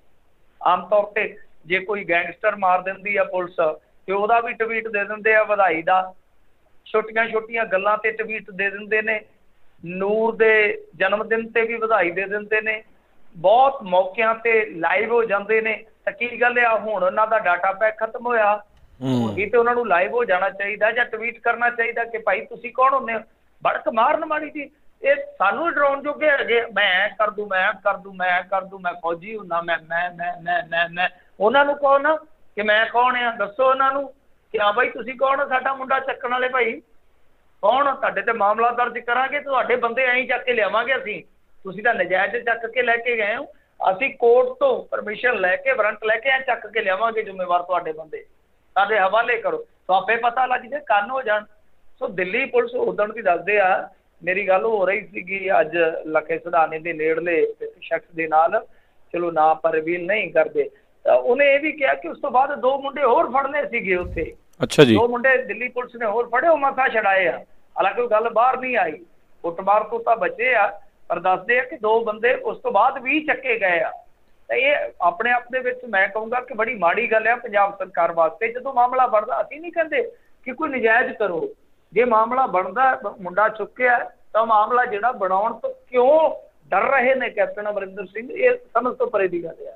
ਆਮ ਤੌਰ ਤੇ ਜੇ ਕੋਈ ਗੈਂਗਸਟਰ ਮਾਰ ਦਿੰਦੀ ਆ ਪੁਲਿਸ ਤੇ ਉਹਦਾ ਵੀ ਟਵੀਟ ਦੇ ਦਿੰਦੇ ਆ ਵਧਾਈ ਦਾ, ਛੋਟੀਆਂ ਛੋਟੀਆਂ ਗੱਲਾਂ ਤੇ ਟਵੀਟ ਦੇ ਦਿੰਦੇ ਨੇ, ਨੂਰ ਦੇ ਜਨਮ ਦਿਨ ਤੇ ਵੀ ਵਧਾਈ ਦੇ ਦਿੰਦੇ ਨੇ, ਬਹੁਤ ਮੌਕਿਆਂ ਤੇ ਲਾਈਵ ਹੋ ਜਾਂਦੇ ਨੇ। ਤਾਂ ਕੀ ਗੱਲ ਆ, ਹੁਣ ਉਹਨਾਂ ਦਾ ਡਾਟਾ ਪੈਕ ਖਤਮ ਹੋਇਆ, ਇਹ ਤੇ ਉਹਨਾਂ ਨੂੰ ਲਾਈਵ ਹੋ ਜਾਣਾ ਚਾਹੀਦਾ ਜਾਂ ਟਵੀਟ ਕਰਨਾ ਚਾਹੀਦਾ ਕਿ ਭਾਈ ਤੁਸੀਂ ਕੌਣ ਹੁੰਦੇ ਹੋ? ਬੜਕ ਮਾਰਨ ਵਾਲੀ ਜੀ, ਇਹ ਸਾਨੂੰ ਡਰਾਉਣ ਜੋਗੇ ਹੈਗੇ, ਮੈਂ ਕਰ ਦੂੰ, ਮੈਂ ਕਰ ਦੂੰ, ਮੈਂ ਕਰ ਦੂੰ, ਮੈਂ ਫੌਜੀ ਹੁੰਦਾ, ਮੈਂ ਮੈਂ ਮੈਂ ਮੈਂ ਮੈਂ ਮੈਂ ਉਹਨਾਂ ਨੂੰ ਕਹੋ ਨਾ ਕਿ ਮੈਂ ਕੌਣ ਆ, ਦੱਸੋ ਉਹਨਾਂ ਨੂੰ ਕਿ ਹਾਂ ਭਾਈ ਤੁਸੀਂ ਕੌਣ ਹੋ, ਸਾਡਾ ਮੁੰਡਾ ਚੱਕਣ ਵਾਲੇ ਭਾਈ ਕੌਣ? ਤੁਹਾਡੇ ਤੇ ਮਾਮਲਾ ਦਰਜ ਕਰਾਂਗੇ, ਤੁਹਾਡੇ ਬੰਦੇ ਐਂ ਚੱਕ ਕੇ ਲਿਆਵਾਂਗੇ ਅਸੀਂ, ਤੁਸੀਂ ਤਾਂ ਨਜਾਇਜ਼ ਚੱਕ ਕੇ ਲੈ ਕੇ ਗਏ ਹੋ, ਅਸੀਂ ਕੋਰਟ ਤੋਂ ਪਰਮਿਸ਼ਨ ਲੈ ਕੇ ਵਾਰੰਟ ਲੈ ਕੇ ਐਂ ਚੱਕ ਕੇ ਲਿਆਵਾਂਗੇ, ਜ਼ਿੰਮੇਵਾਰ ਤੁਹਾਡੇ ਬੰਦੇ, ਸਾਡੇ ਹਵਾਲੇ ਕਰੋ, ਤਾਂ ਆਪੇ ਪਤਾ ਲੱਗ ਜਾਏ, ਕੰਨ ਹੋ ਜਾਣ। ਸੋ ਦਿੱਲੀ ਪੁਲਿਸ ਉਦਣ ਦੀ ਦੱਸਦੇ ਆ, ਮੇਰੀ ਗੱਲ ਹੋ ਰਹੀ ਸੀਗੀ ਅੱਜ ਲੱਖੇ ਸਧਾਨੇ ਦੇ ਨੇੜਲੇ ਸ਼ਖਸ ਦੇ ਨਾਲ, ਚਲੋ ਨਾਂ ਪਰ ਰਿਵੀਲ ਨਹੀਂ ਕਰਦੇ, ਤਾਂ ਉਹਨੇ ਇਹ ਵੀ ਕਿਹਾ ਕਿ ਉਸ ਤੋਂ ਬਾਅਦ ਦੋ ਮੁੰਡੇ ਹੋਰ ਫੜਨੇ ਸੀਗੇ ਉੱਥੇ। ਅੱਛਾ ਜੀ, ਦੋ ਮੁੰਡੇ ਦਿੱਲੀ ਪੁਲਿਸ ਨੇ ਹੋਰ ਫੜੇ, ਉਹ ਮਸਾ ਛਡਾਏ ਆ, ਹਾਲਾਂਕਿ ਉਹ ਗੱਲ ਬਾਹਰ ਨਹੀਂ ਆਈ, ਕੁੱਟਮਾਰ ਤੋਂ ਤਾਂ ਬਚੇ ਆ, ਪਰ ਦੱਸਦੇ ਆ ਕਿ ਦੋ ਬੰਦੇ ਉਸ ਤੋਂ ਬਾਅਦ ਵੀ ਚੱਕੇ ਗਏ ਆ। ਤਾਂ ਇਹ ਆਪਣੇ ਆਪ ਦੇ ਵਿੱਚ ਮੈਂ ਕਹੂੰਗਾ ਕਿ ਬੜੀ ਮਾੜੀ ਗੱਲ ਆ ਪੰਜਾਬ ਸਰਕਾਰ ਵਾਸਤੇ। ਜਦੋਂ ਮਾਮਲਾ ਬਣਦਾ, ਅਸੀਂ ਨਹੀਂ ਕਹਿੰਦੇ ਕਿ ਕੋਈ ਨਜਾਇਜ਼ ਕਰੋ, ਜੇ ਮਾਮਲਾ ਬਣਦਾ ਮੁੰਡਾ ਚੁੱਕਿਆ ਤਾਂ ਮਾਮਲਾ ਜਿਹੜਾ ਬਣਾਉਣ ਤੋਂ ਕਿਉਂ ਡਰ ਰਹੇ ਨੇ ਕੈਪਟਨ ਅਮਰਿੰਦਰ ਸਿੰਘ, ਇਹ ਸਮਝ ਤੋਂ ਪਰੇ ਦੀ ਗੱਲ ਆ।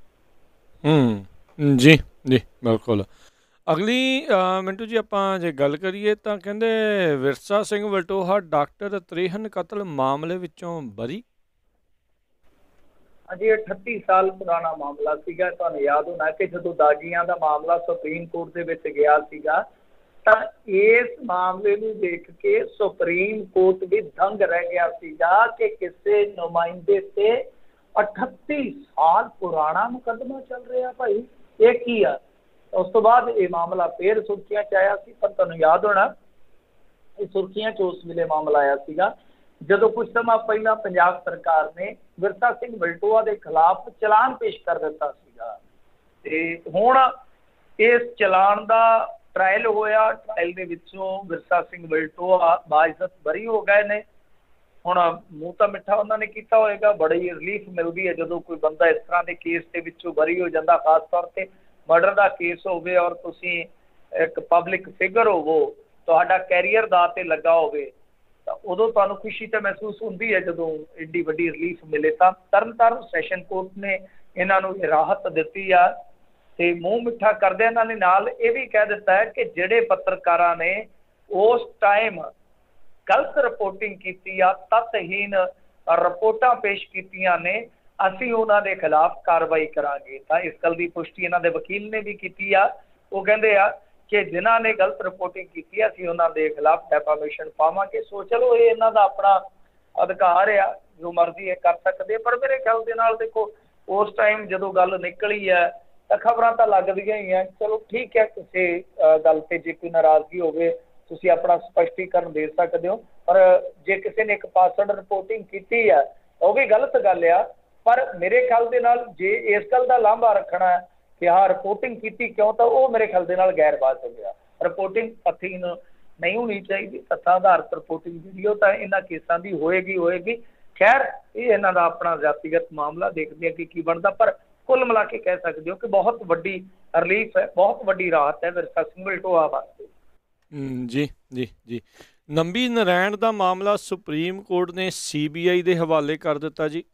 ਹੂੰ ਜੀ ਜੀ ਬਿਲਕੁਲ। ਅਗਲੀ ਮਿੰਟੂ ਜੀ ਆਪਾਂ ਜੇ ਗੱਲ ਕਰੀਏ ਤਾਂ ਕਹਿੰਦੇ ਵਿਰਸਾ ਸਿੰਘ ਵਲਟੋਹਾ ਡਾਕਟਰ ਤ੍ਰੇਹਨ ਕਤਲ ਮਾਮਲੇ ਵਿੱਚੋਂ ਬਰੀ। ਅਜੇ ਅਠੱਤੀ ਸਾਲ ਪੁਰਾਣਾ ਮਾਮਲਾ ਸੀਗਾ। ਤੁਹਾਨੂੰ ਯਾਦ ਹੋਣਾ ਕਿ ਜਦੋਂ ਦਾਗੀਆਂ ਦਾ ਮਾਮਲਾ ਸੁਪਰੀਮ ਕੋਰਟ ਦੇ ਵਿੱਚ ਗਿਆ ਸੀਗਾ ਤਾਂ ਇਸ ਮਾਮਲੇ ਨੂੰ ਦੇਖ ਕੇ ਸੁਪਰੀਮ ਕੋਰਟ ਵੀ ਦੰਗ ਰਹਿ ਗਿਆ ਸੀਗਾ ਕਿ ਕਿਸੇ ਨੁਮਾਇੰਦੇ ਤੇ ਅਠੱਤੀ ਸਾਲ ਪੁਰਾਣਾ ਮੁਕੱਦਮਾ ਚੱਲ ਰਿਹਾ, ਭਾਈ ਇਹ ਕੀ ਆ। ਉਸ ਤੋਂ ਬਾਅਦ ਇਹ ਮਾਮਲਾ ਫੇਰ ਸੁਰਖੀਆਂ 'ਚ ਆਇਆ ਸੀ, ਪਰ ਤੁਹਾਨੂੰ ਯਾਦ ਹੋਣਾ ਇਹ ਸੁਰਖੀਆਂ 'ਚ ਉਸ ਵੇਲੇ ਮਾਮਲਾ ਆਇਆ ਸੀਗਾ ਜਦੋਂ ਕੁਝ ਸਮਾਂ ਪਹਿਲਾਂ ਪੰਜਾਬ ਸਰਕਾਰ ਨੇ ਵਿਰਸਾ ਸਿੰਘ ਵਲਟੋਹਾ ਦੇ ਖਿਲਾਫ ਚਲਾਨ ਪੇਸ਼ ਕਰ ਦਿੱਤਾ ਸੀਗਾ। ਤੇ ਹੁਣ ਇਸ ਚਲਾਨ ਦਾ ਟਰਾਇਲ ਹੋਇਆ, ਟਰਾਇਲ ਦੇ ਵਿੱਚੋਂ ਵਿਰਸਾ ਸਿੰਘ ਵਲਟੋਹਾ ਬਾਇਜ਼ਤ ਬਰੀ ਹੋ ਗਏ ਨੇ। ਹੁਣ ਮੂੰਹ ਤਾਂ ਮਿੱਠਾ ਉਹਨਾਂ ਨੇ ਕੀਤਾ ਹੋਏਗਾ, ਬੜੀ ਰਿਲੀਫ ਮਿਲਦੀ ਹੈ ਜਦੋਂ ਕੋਈ ਬੰਦਾ ਇਸ ਤਰ੍ਹਾਂ ਦੇ ਕੇਸ ਦੇ ਵਿੱਚੋਂ ਬਰੀ ਹੋ ਜਾਂਦਾ, ਖਾਸ ਤੌਰ ਤੇ ਮਰਡਰ ਦਾ ਕੇਸ ਹੋਵੇ ਔਰ ਤੁਸੀਂ ਇੱਕ ਪਬਲਿਕ ਫਿਗਰ ਹੋਵੋ, ਤੁਹਾਡਾ ਕੈਰੀਅਰ ਦਾ ਤੇ ਲੱਗਾ ਹੋਵੇ, ਤਾਂ ਉਦੋਂ ਤੁਹਾਨੂੰ ਖੁਸ਼ੀ ਤਾਂ ਮਹਿਸੂਸ ਹੁੰਦੀ ਹੈ ਜਦੋਂ ਐਡੀ ਵੱਡੀ ਰਿਲੀਫ ਮਿਲੇ। ਤਾਂ ਤਰਨ ਤਾਰਨ ਸੈਸ਼ਨ ਕੋਰਟ ਨੇ ਇਹਨਾਂ ਨੂੰ ਰਾਹਤ ਦਿੱਤੀ ਆ ਤੇ ਮੂੰਹ ਮਿੱਠਾ ਕਰਦੇ ਇਹਨਾਂ ਨੇ ਨਾਲ ਇਹ ਵੀ ਕਹਿ ਦਿੱਤਾ ਹੈ ਕਿ ਜਿਹੜੇ ਪੱਤਰਕਾਰਾਂ ਨੇ ਉਸ ਟਾਈਮ ਗਲਤ ਰਿਪੋਰਟਿੰਗ ਕੀਤੀ ਆ, ਤੱਤਹੀਨ ਰਿਪੋਰਟਾਂ ਪੇਸ਼ ਕੀਤੀਆਂ ਨੇ, ਅਸੀਂ ਉਹਨਾਂ ਦੇ ਖਿਲਾਫ ਕਾਰਵਾਈ ਕਰਾਂਗੇ। ਤਾਂ ਇਸ ਗੱਲ ਦੀ ਪੁਸ਼ਟੀ ਇਹਨਾਂ ਦੇ ਵਕੀਲ ਨੇ ਵੀ ਕੀਤੀ ਆ। ਉਹ ਕਹਿੰਦੇ ਆ ਕਿ ਜਿਨ੍ਹਾਂ ਨੇ ਗਲਤ ਰਿਪੋਰਟਿੰਗ ਕੀਤੀ ਆ ਅਸੀਂ ਉਹਨਾਂ ਦੇ ਖਿਲਾਫ ਡੈਫਾਮੇਸ਼ਨ ਪਾਵਾਂਗੇ। ਸੋ ਚਲੋ ਇਹ ਇਹਨਾਂ ਦਾ ਆਪਣਾ ਅਧਿਕਾਰ ਆ, ਜੋ ਮਰਜ਼ੀ ਇਹ ਕਰ ਸਕਦੇ। ਪਰ ਮੇਰੇ ਖਿਆਲ ਦੇ ਨਾਲ ਦੇਖੋ ਉਸ ਟਾਈਮ ਜਦੋਂ ਗੱਲ ਨਿਕਲੀ ਹੈ ਤਾਂ ਖਬਰਾਂ ਤਾਂ ਲੱਗਦੀਆਂ ਹੀ ਆ। ਚਲੋ ਠੀਕ ਹੈ, ਕਿਸੇ ਗੱਲ ਤੇ ਜੇ ਕੋਈ ਨਾਰਾਜ਼ਗੀ ਹੋਵੇ ਤੁਸੀਂ ਆਪਣਾ ਸਪਸ਼ਟੀਕਰਨ ਦੇ ਸਕਦੇ ਹੋ, ਪਰ ਜੇ ਕਿਸੇ ਨੇ ਇੱਕ ਪਾਸਵਰਡ ਰਿਪੋਰਟਿੰਗ ਕੀਤੀ ਹੈ ਉਹ ਵੀ ਗਲਤ ਗੱਲ ਆ। ਪਰ ਮੇਰੇ ਖਿਆਲ ਦੇ ਨਾਲ ਜੇ ਇਸ ਗੱਲ ਦਾ ਲਾਂਭਾ ਰੱਖਣਾ ਹੈ ਕਿ ਹਾਂ ਰਿਪੋਰਟਿੰਗ ਕੀਤੀ ਕਿਉਂ, ਤਾਂ ਉਹ ਮੇਰੇ ਖਿਆਲ ਦੇ ਨਾਲ ਗੈਰਬਾਜ਼ ਹੋ ਗਿਆ। ਰਿਪੋਰਟਿੰਗ ਤੱਥਹੀਨ ਨਹੀਂ ਹੋਣੀ ਚਾਹੀਦੀ। ਤੱਥਾਂ ਆਧਾਰਿਤ ਰਿਪੋਰਟਿੰਗ ਜਿਹੜੀ ਉਹ ਤਾਂ ਇਹਨਾਂ ਕੇਸਾਂ ਦੀ ਹੋਏਗੀ ਹੋਏਗੀ ਖੈਰ ਇਹ ਇਹਨਾਂ ਦਾ ਆਪਣਾ ਵਿਅਕਤੀਗਤ ਮਾਮਲਾ, ਦੇਖਦੇ ਆ ਕਿ ਕੀ ਬਣਦਾ। ਪਰ ਕੁੱਲ ਮਿਲਾ ਕੇ ਕਹਿ ਸਕਦੇ ਹੋ ਕਿ ਬਹੁਤ ਵੱਡੀ ਰਿਲੀਫ ਹੈ, ਬਹੁਤ ਵੱਡੀ ਰਾਹਤ ਹੈ ਵਿਰਸਾ ਸਿੰਘ ਵਲਟੋਆ ਵਾਸਤੇ। ਜੀ ਜੀ ਜੀ ਨੰਬੀ ਨਾਰਾਇਣ ਦਾ ਮਾਮਲਾ ਸੁਪਰੀਮ ਕੋਰਟ ਨੇ ਸੀ ਬੀ ਆਈ ਦੇ ਹਵਾਲੇ ਕਰ ਦਿੱਤਾ ਜੀ।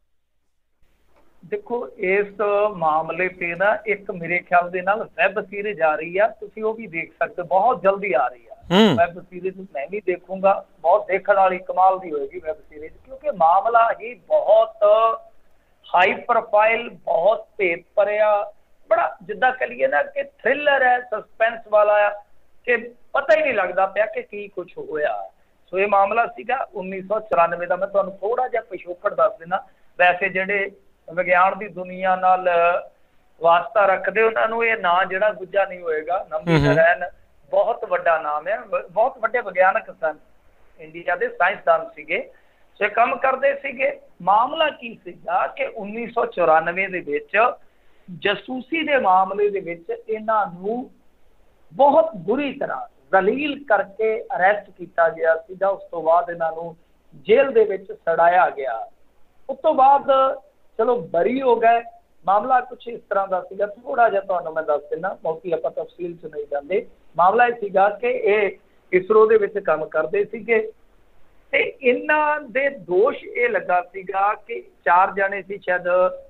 ਦੇਖੋ ਇਸ ਮਾਮਲੇ ਤੇ ਨਾ ਇੱਕ ਮੇਰੇ ਖਿਆਲ ਦੇ ਨਾਲ ਵੈਬ ਸੀਰੀਜ਼ ਆ ਰਹੀ ਆ, ਤੁਸੀਂ ਉਹ ਵੀ ਦੇਖ ਸਕਦੇ ਹੋ, ਬਹੁਤ ਜਲਦੀ ਆ ਰਹੀ ਆ ਵੈਬ ਸੀਰੀਜ਼। ਮੈਂ ਵੀ ਦੇਖੂੰਗਾ, ਬਹੁਤ ਦੇਖਣ ਵਾਲੀ ਕਮਾਲ ਦੀ ਹੋਏਗੀ ਵੈਬ ਸੀਰੀਜ਼, ਕਿਉਂਕਿ ਮਾਮਲਾ ਹੀ ਬਹੁਤ ਹਾਈ ਪ੍ਰੋਫਾਈਲ, ਬਹੁਤ ਭੇਤ ਭਰਿਆ, ਬੜਾ ਜਿੱਦਾਂ ਕਹੀਏ ਨਾ ਕਿ ਥ੍ਰਿਲਰ ਹੈ, ਸਸਪੈਂਸ ਵਾਲਾ ਆ ਕਿ ਪਤਾ ਹੀ ਨਹੀਂ ਲੱਗਦਾ ਪਿਆ ਕਿ ਕੀ ਕੁਛ ਹੋਇਆ। ਸੋ ਇਹ ਮਾਮਲਾ ਸੀਗਾ ਉੱਨੀ ਸੌ ਚੁਰਾਨਵੇਂ ਦਾ। ਮੈਂ ਤੁਹਾਨੂੰ ਥੋੜਾ ਜਿਹਾ ਪਿਛੋਕੜ ਦੱਸ ਦੇਣਾ। ਵੈਸੇ ਜਿਹੜੇ ਵਿਗਿਆਨ ਦੀ ਦੁਨੀਆ ਨਾਲ ਵਾਸਤਾ ਰੱਖਦੇ ਉਹਨਾਂ ਨੂੰ ਇਹ ਨਾਂ ਜਿਹੜਾ ਗੁੱਝਾ ਨਹੀਂ ਹੋਏਗਾ। ਨੰਬੀ ਨਾਰਾਇਣ ਬਹੁਤ ਵੱਡਾ ਨਾਮ ਹੈ, ਬਹੁਤ ਵੱਡੇ ਵਿਗਿਆਨਕ ਸਨ, ਇੰਡੀਆ ਦੇ ਸਾਇੰਸਦਾਨ ਸੀਗੇ, ਸੋ ਇਹ ਕੰਮ ਕਰਦੇ ਸੀਗੇ। ਮਾਮਲਾ ਕੀ ਸੀਗਾ ਕਿ ਉੱਨੀ ਸੌ ਚੁਰਾਨਵੇਂ ਦੇ ਵਿੱਚ ਜਾਸੂਸੀ ਦੇ ਮਾਮਲੇ ਦੇ ਵਿੱਚ ਇਹਨਾਂ ਨੂੰ ਬਹੁਤ ਬੁਰੀ ਤਰ੍ਹਾਂ ਜ਼ਲੀਲ ਕਰਕੇ ਅਰੈਸਟ ਕੀਤਾ ਗਿਆ ਸੀਗਾ। ਉਸ ਤੋਂ ਬਾਅਦ ਇਹਨਾਂ ਨੂੰ ਜੇਲ੍ਹ ਦੇ ਵਿੱਚ ਸੜਾਇਆ ਗਿਆ। ਉਸ ਤੋਂ ਬਾਅਦ ਚਲੋ ਬਰੀ ਹੋ ਗਏ। ਮਾਮਲਾ ਕੁਛ ਇਸ ਤਰ੍ਹਾਂ ਦਾ ਸੀਗਾ, ਥੋੜਾ ਜਿਹਾ ਤੁਹਾਨੂੰ ਮੈਂ ਦੱਸ ਦਿੰਦਾ, ਬਹੁਤੀ ਆਪਾਂ ਤਫਸੀਲ 'ਚ ਨਹੀਂ ਜਾਂਦੇ। ਮਾਮਲਾ ਇਹ ਸੀਗਾ ਕਿ ਇਹ ਇਸਰੋ ਦੇ ਵਿੱਚ ਕੰਮ ਕਰਦੇ ਸੀਗੇ ਤੇ ਇਹਨਾਂ ਦੇ ਦੋਸ਼ ਇਹ ਲੱਗਾ ਸੀਗਾ ਕਿ ਚਾਰ ਜਾਣੇ ਸੀ, ਸ਼ਾਇਦ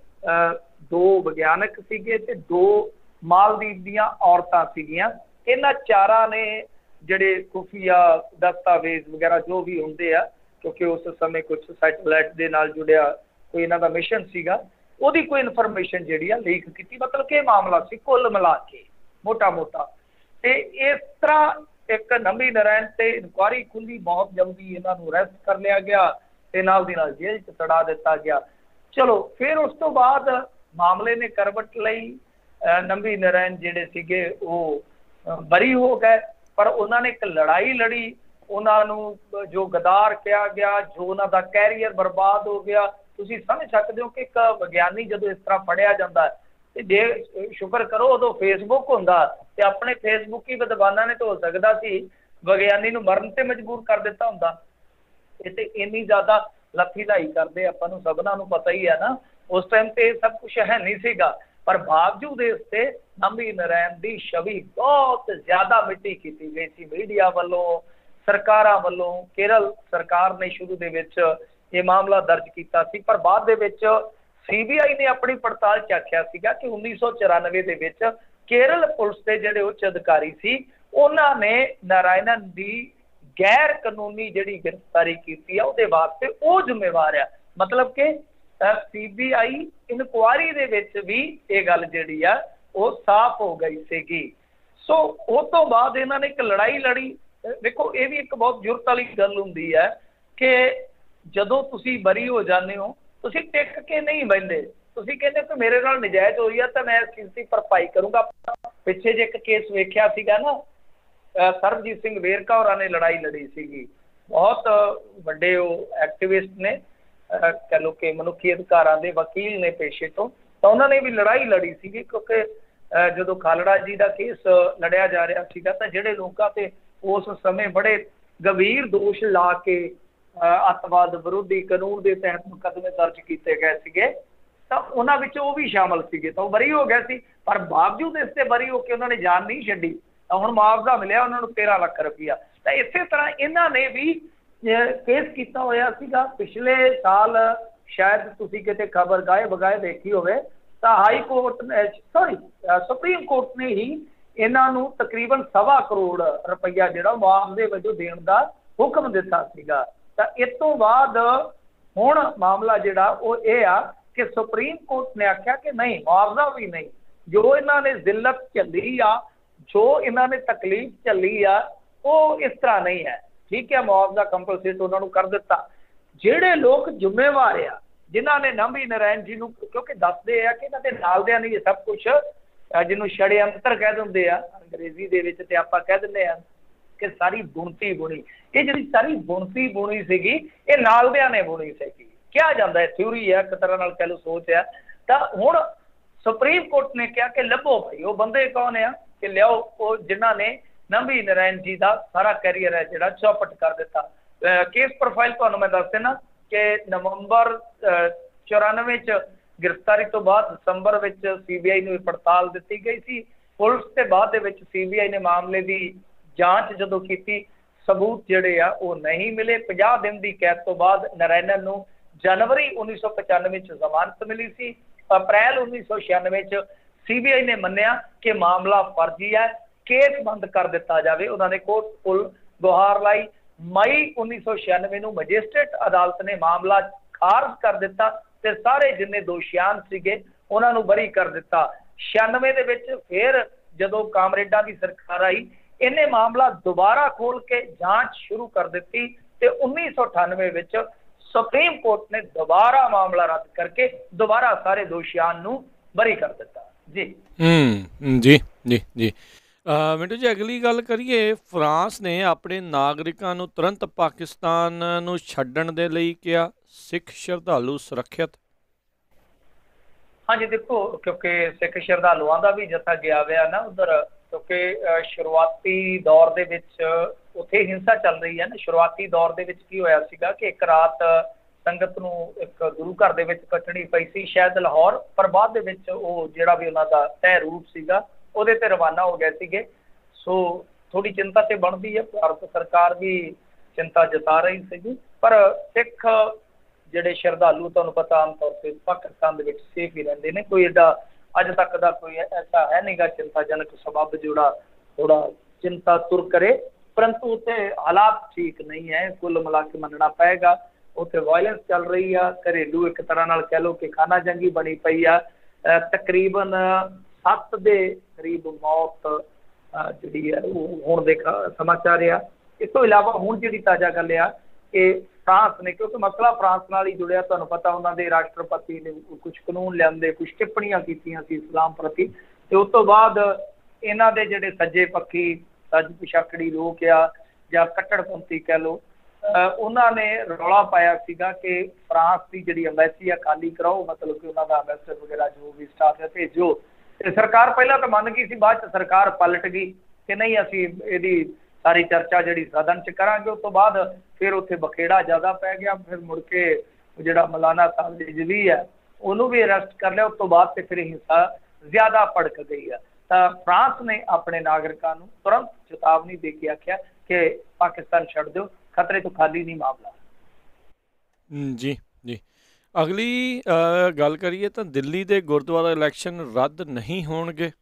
ਦੋ ਵਿਗਿਆਨਕ ਸੀਗੇ ਤੇ ਦੋ ਮਾਲਦੀਵ ਦੀਆਂ ਔਰਤਾਂ ਸੀਗੀਆਂ। ਇਹਨਾਂ ਚਾਰਾਂ ਨੇ ਜਿਹੜੇ ਖੁਫੀਆ ਦਸਤਾਵੇਜ਼ ਵਗੈਰਾ ਜੋ ਵੀ ਹੁੰਦੇ ਆ, ਕਿਉਂਕਿ ਉਸ ਸਮੇਂ ਕੁਛ ਸੈਟੇਲਾਈਟ ਦੇ ਨਾਲ ਜੁੜਿਆ ਕੋਈ ਇਹਨਾਂ ਦਾ ਮਿਸ਼ਨ ਸੀਗਾ, ਉਹਦੀ ਕੋਈ ਇਨਫੋਰਮੇਸ਼ਨ ਜਿਹੜੀ ਆ ਲੀਕ ਕੀਤੀ। ਮਤਲਬ ਕਿ ਇਹ ਮਾਮਲਾ ਸੀ ਕੁੱਲ ਮਿਲਾ ਕੇ ਮੋਟਾ ਮੋਟਾ। ਤੇ ਇਸ ਤਰ੍ਹਾਂ ਇੱਕ ਨੰਬੀ ਨਾਰਾਇਣ ਤੇ ਇਨਕੁਆਇਰੀ ਖੁੱਲੀ, ਬਹੁਤ ਜਲਦੀ ਇਹਨਾਂ ਨੂੰ ਅਰੈਸਟ ਕਰ ਲਿਆ ਗਿਆ ਤੇ ਨਾਲ ਦੀ ਨਾਲ ਜੇਲ੍ਹ 'ਚ ਤੜਾ ਦਿੱਤਾ ਗਿਆ। ਚਲੋ ਫਿਰ ਉਸ ਤੋਂ ਬਾਅਦ ਮਾਮਲੇ ਨੇ ਕਰਵਟ ਲਈ। ਨੰਬੀ ਨਾਰਾਇਣ ਜਿਹੜੇ ਸੀਗੇ ਉਹ ਬਰੀ ਹੋ ਗਏ, ਪਰ ਉਹਨਾਂ ਨੇ ਇੱਕ ਲੜਾਈ ਲੜੀ। ਉਹਨਾਂ ਨੂੰ ਜੋ ਗਦਾਰ ਕਿਹਾ ਗਿਆ, ਜੋ ਉਹਨਾਂ ਦਾ ਕੈਰੀਅਰ ਬਰਬਾਦ ਹੋ ਗਿਆ। ਤੁਸੀਂ ਸਮਝ ਸਕਦੇ ਹੋ ਕਿ ਇੱਕ ਵਿਗਿਆਨੀ ਜਦੋਂ ਇਸ ਤਰ੍ਹਾਂ ਫੜਿਆ ਜਾਂਦਾ ਤੇ ਜੇ ਸ਼ੁਕਰ ਕਰੋ ਉਦੋਂ ਫੇਸਬੁੱਕ ਹੁੰਦਾ ਤੇ ਆਪਣੇ ਫੇਸਬੁੱਕੀ ਵਿਦਵਾਨਾਂ ਨੇ ਤਾਂ ਹੋ ਸਕਦਾ ਸੀ ਵਿਗਿਆਨੀ ਨੂੰ ਮਰਨ ਤੇ ਮਜਬੂਰ ਕਰ ਦਿੱਤਾ ਹੁੰਦਾ। ਇਹ ਤੇ ਇੰਨੀ ਜ਼ਿਆਦਾ ਲੱਥੀ ਲਾਈ ਕਰਦੇ, ਆਪਾਂ ਨੂੰ ਸਭਨਾਂ ਨੂੰ ਪਤਾ ਹੀ ਹੈ ਨਾ। ਉਸ ਟਾਈਮ ਤੇ ਇਹ ਸਭ ਕੁਛ ਹੈ ਨਹੀਂ ਸੀਗਾ, ਪਰ ਬਾਵਜੂਦ ਇਸ ਤੇ ਨੰਬੀ ਨਾਰਾਇਣ ਦੀ ਛਵੀ ਬਹੁਤ ਜ਼ਿਆਦਾ ਮਿੱਟੀ ਕੀਤੀ ਗਈ ਸੀ ਮੀਡੀਆ ਵੱਲੋਂ, ਸਰਕਾਰਾਂ ਵੱਲੋਂ। ਕੇਰਲ ਸਰਕਾਰ ਨੇ ਸ਼ੁਰੂ ਦੇ ਵਿੱਚ ਇਹ ਮਾਮਲਾ ਦਰਜ ਕੀਤਾ ਸੀ, ਪਰ ਬਾਅਦ ਦੇ ਵਿੱਚ ਸੀ ਬੀ ਆਈ ਨੇ ਆਪਣੀ ਪੜਤਾਲ 'ਚ ਆਖਿਆ ਸੀਗਾ ਕਿ ਉੱਨੀ ਸੌ ਚੁਰਾਨਵੇਂ ਦੇ ਵਿੱਚ ਕੇਰਲ ਪੁਲਿਸ ਦੇ ਜਿਹੜੇ ਉੱਚ ਅਧਿਕਾਰੀ ਸੀ ਉਹਨਾਂ ਨੇ ਨਾਰਾਇਣਨ ਦੀ ਗੈਰ ਕਾਨੂੰਨੀ ਜਿਹੜੀ ਗ੍ਰਿਫਤਾਰੀ ਕੀਤੀ ਆ ਉਹਦੇ ਵਾਸਤੇ ਉਹ ਜ਼ਿੰਮੇਵਾਰ ਆ। ਮਤਲਬ ਕਿ ਸੀ ਬੀ ਆਈ ਇਨਕੁਆਇਰੀ ਦੇ ਵਿੱਚ ਵੀ ਇਹ ਗੱਲ ਜਿਹੜੀ ਆ ਉਹ ਸਾਫ਼ ਹੋ ਗਈ ਸੀਗੀ। ਸੋ ਉਹ ਤੋਂ ਬਾਅਦ ਇਹਨਾਂ ਨੇ ਇੱਕ ਲੜਾਈ ਲੜੀ। ਦੇਖੋ ਇਹ ਵੀ ਇੱਕ ਬਹੁਤ ਜ਼ਰੂਰਤ ਵਾਲੀ ਗੱਲ ਹੁੰਦੀ ਹੈ ਕਿ ਜਦੋਂ ਤੁਸੀਂ ਬਰੀ ਹੋ ਜਾਂਦੇ ਹੋ ਤੁਸੀਂ ਟਿਕ ਕੇ ਨਹੀਂ ਬਹਿੰਦੇ। ਤੁਸੀਂ ਕਹਿੰਦੇ ਕਿ ਮੇਰੇ ਨਾਲ ਨਜਾਇਜ਼ ਹੋਈ ਆ ਤਾਂ ਮੈਂ ਇਸ ਚੀਜ਼ ਦੀ ਭਰਪਾਈ ਕਰੂੰਗਾ। ਪਿੱਛੇ ਜੇ ਇੱਕ ਕੇਸ ਵੇਖਿਆ ਸੀਗਾ ਨਾ, ਸਰਬਜੀਤ ਸਿੰਘ ਵੇਰਕਾ ਹੋਰਾਂ ਨੇ ਲੜਾਈ ਲੜੀ ਸੀਗੀ, ਬਹੁਤ ਵੱਡੇ ਉਹ ਐਕਟਿਵਿਸਟ ਨੇ, ਕਹਿ ਲਓ ਕਿ ਮਨੁੱਖੀ ਅਧਿਕਾਰਾਂ ਦੇ ਵਕੀਲ ਨੇ ਪੇਸ਼ੇ ਤੋਂ, ਤਾਂ ਉਹਨਾਂ ਨੇ ਵੀ ਲੜਾਈ ਲੜੀ ਸੀਗੀ। ਕਿਉਂਕਿ ਜਦੋਂ ਖਾਲੜਾ ਜੀ ਦਾ ਕੇਸ ਲੜਿਆ ਜਾ ਰਿਹਾ ਸੀਗਾ ਤਾਂ ਜਿਹੜੇ ਲੋਕਾਂ ਤੇ ਉਸ ਸਮੇਂ ਬੜੇ ਗੰਭੀਰ ਦੋਸ਼ ਲਾ ਕੇ ਅੱਤਵਾਦ ਵਿਰੋਧੀ ਕਾਨੂੰਨ ਦੇ ਤਹਿਤ ਮੁਕੱਦਮੇ ਦਰਜ ਕੀਤੇ ਗਏ ਸੀਗੇ ਤਾਂ ਉਹਨਾਂ ਵਿੱਚ ਉਹ ਵੀ ਸ਼ਾਮਲ ਸੀਗੇ, ਤਾਂ ਉਹ ਬਰੀ ਹੋ ਗਏ ਸੀ। ਪਰ ਬਾਵਜੂਦ ਇਸ ਤੇ ਬਰੀ ਹੋ ਕੇ ਉਹਨਾਂ ਨੇ ਜਾਨ ਨਹੀਂ ਛੱਡੀ, ਤਾਂ ਹੁਣ ਮੁਆਵਜ਼ਾ ਮਿਲਿਆ ਉਹਨਾਂ ਨੂੰ ਤੇਰਾਂ ਲੱਖ ਰੁਪਈਆ। ਤਾਂ ਇਸੇ ਤਰ੍ਹਾਂ ਇਹਨਾਂ ਨੇ ਵੀ ਕੇਸ ਕੀਤਾ ਹੋਇਆ ਸੀਗਾ ਪਿਛਲੇ ਸਾਲ, ਸ਼ਾਇਦ ਤੁਸੀਂ ਕਿਤੇ ਖਬਰ ਗਾਏ ਬਗਾਏ ਦੇਖੀ ਹੋਵੇ, ਤਾਂ ਹਾਈ ਕੋਰਟ ਨੇ ਸੌਰੀ ਸੁਪਰੀਮ ਕੋਰਟ ਨੇ ਹੀ ਇਹਨਾਂ ਨੂੰ ਤਕਰੀਬਨ ਸਵਾ ਕਰੋੜ ਰੁਪਈਆ ਜਿਹੜਾ ਮੁਆਵਜ਼ੇ ਵਜੋਂ ਦੇਣ ਦਾ ਹੁਕਮ ਦਿੱਤਾ ਸੀਗਾ। ਤਾਂ ਇਸ ਤੋਂ ਬਾਅਦ ਹੁਣ ਮਾਮਲਾ ਜਿਹੜਾ ਉਹ ਇਹ ਆ कि सुप्रीम कोर्ट ने आख्या कि नहीं मुआवजा भी नहीं, जो इन्होंने जिल्लत झली आ, जो इन्होंने तकलीफ झली आ, वो इस तरह नहीं है। ठीक है, मुआवजा कंपलसेट उन्होंने कर दिता। ਜਿਹੜੇ लोग जिम्मेवार आ जिन्होंने नंबी नारायण जी ਨੂੰ, क्योंकि दसते हैं कि इन्हों के नालदियां ने ये सब कुछ जिन्हों षड्यंत्र कह देंगे आ अंग्रेजी दे विच ते आपां कह दिंदे आ कि सारी बुणती बुणी, ये जी सारी बुणती बुणी सीगी ये नालदियां ने बुणी सीगी। क्या जाता है थ्योरी है, एक तरह नाल कह लो सोच है। तो हुण सुप्रीम कोर्ट ने कहा कि लभो भाई वो बंदे कौन है कि लियाओ वो जिन्हों ने नंबी नारायण जी का सारा कैरियर है जिहड़ा चौपट कर दिता। केस प्रोफाइल तुहानूं मैं दस देना कि नवंबर चौरानवे च गिरफ्तारी तो बाद दसंबर विच सीबीआई नूं पड़ताल दी गई सी। पुलिस के बाद सीबीआई ने मामले की जांच जदों की, सबूत जिहड़े आ वो नहीं मिले। पचास दिन की कैद तो बाद नारायणन नूं जनवरी उन्नीस सौ पचानवे च जमानत मिली सी। अप्रैल उन्नीस सौ छियानवे च सीबीआई ने मन्निया कि मामला फर्जी है, केस बंद कर दिता जाए। उन्होंने कोर्ट कोल गुहार लाई। मई उन्नीस सौ छियानवे नूं मजिस्ट्रेट अदालत ने मामला खारिज कर दिता ते सारे जिन्ने दोषियान सीगे उन्हां नूं बरी कर दिता। छियानवे दे विच फिर जदों कामरेडां दी सरकार आई, इन्हें मामला दोबारा खोल के जांच शुरू कर दी ते उन्नीस सौ अठानवे विच सुप्रीम कोर्ट ने दोबारा मामला रद्द करके दोबारा सारे दोषियान नूं बरी कर दिता। जी हम्म जी जी जी मिंटू जी, अगली गल करिए, फ्रांस ने अपने नागरिकां नूं तुरंत पाकिस्तान नूं छड्डण दे लई किहा, सिख श्रद्धालु सुरੱਖਿਅਤ। हाँ जी, देखो क्योंकि सिख श्रद्धालुओं का भी जत्था गया हुआ ना उधर, क्योंकि शुरुआती दौर दे विच उत्थे हिंसा चल रही है ना। शुरुआती दौर दे विच की होया सीगा कि एक रात संगत नूं एक गुरु घर दे विच कटनी पई सी शायद लाहौर, पर बाद दे विच ओह जिहड़ा भी उन्हां दा तय रूप सीगा ਉਹਦੇ ਤੇ रवाना हो गए ਸੀਗੇ। सो थोड़ी चिंता तो बनती है, भारत सरकार भी चिंता जता रही सी, पर सिख ਜਿਹੜੇ श्रद्धालु ਤੁਹਾਨੂੰ पता आम तौर पर पाकिस्तान ਦੇ ਵਿੱਚ सेफ ही रहते हैं। कोई एडा अज तक का कोई ऐसा है नहीं गा चिंताजनक सबब जोड़ा थोड़ा चिंता तुर करे, परंतु उत्थे हालात ठीक नहीं है, कुल मिला के मनना पेगा। उत्थे वायलेंस चल रही है, घरेलू एक तरह नाल कह लो कि खाना जंगी बनी पई आ। तकरीबन सत्त दे करीब मौत जी है हुण दे समाचार आ। इस तो इलावा हुण जी ताज़ा गल आ कि फ्रांस ने, क्योंकि मसला फ्रांस नाल ही जुड़िया, तुहानूं पता उन्होंने राष्ट्रपति ने कुछ कानून लियाते, कुछ टिप्पणियां कीतियां सी इस्लाम प्रति, तो उस तो बाद इन्हां दे जिहड़े सज्जे पक्खी सज पिछाकड़ी लोग आ जां कट्टड़पंथी कह लो, उन्होंने रौला पाया सीगा कि फ्रांस की जिहड़ी अंबैसी आ खाली कराओ, मतलब कि उन्हों का अंबैसडर वगैरह जो भी स्टाफ है भेजो। सरकार पहला तो मन गई सी, बाद सरकार पलट गई कि नहीं असी इहदी सारी चर्चा जी सदन च करांगे। उस तो बाद फिर उत्थे बखेड़ा ज़्यादा पै गया, फिर मुड़ के जिहड़ा मौलाना साहब रिजवी है उन्होंने भी अरेस्ट कर लिया। उस तो बाद से फिर हिंसा ज़्यादा भड़क गई है। तो फ्रांस ने अपने नागरिकों को तुरंत चेतावनी दे के आख्या कि पाकिस्तान छड्ड दो, खतरे तो खाली नहीं मामला। जी जी अगली गल करिए तो दिल्ली के गुरुद्वारा इलैक्शन रद्द नहीं होणगे।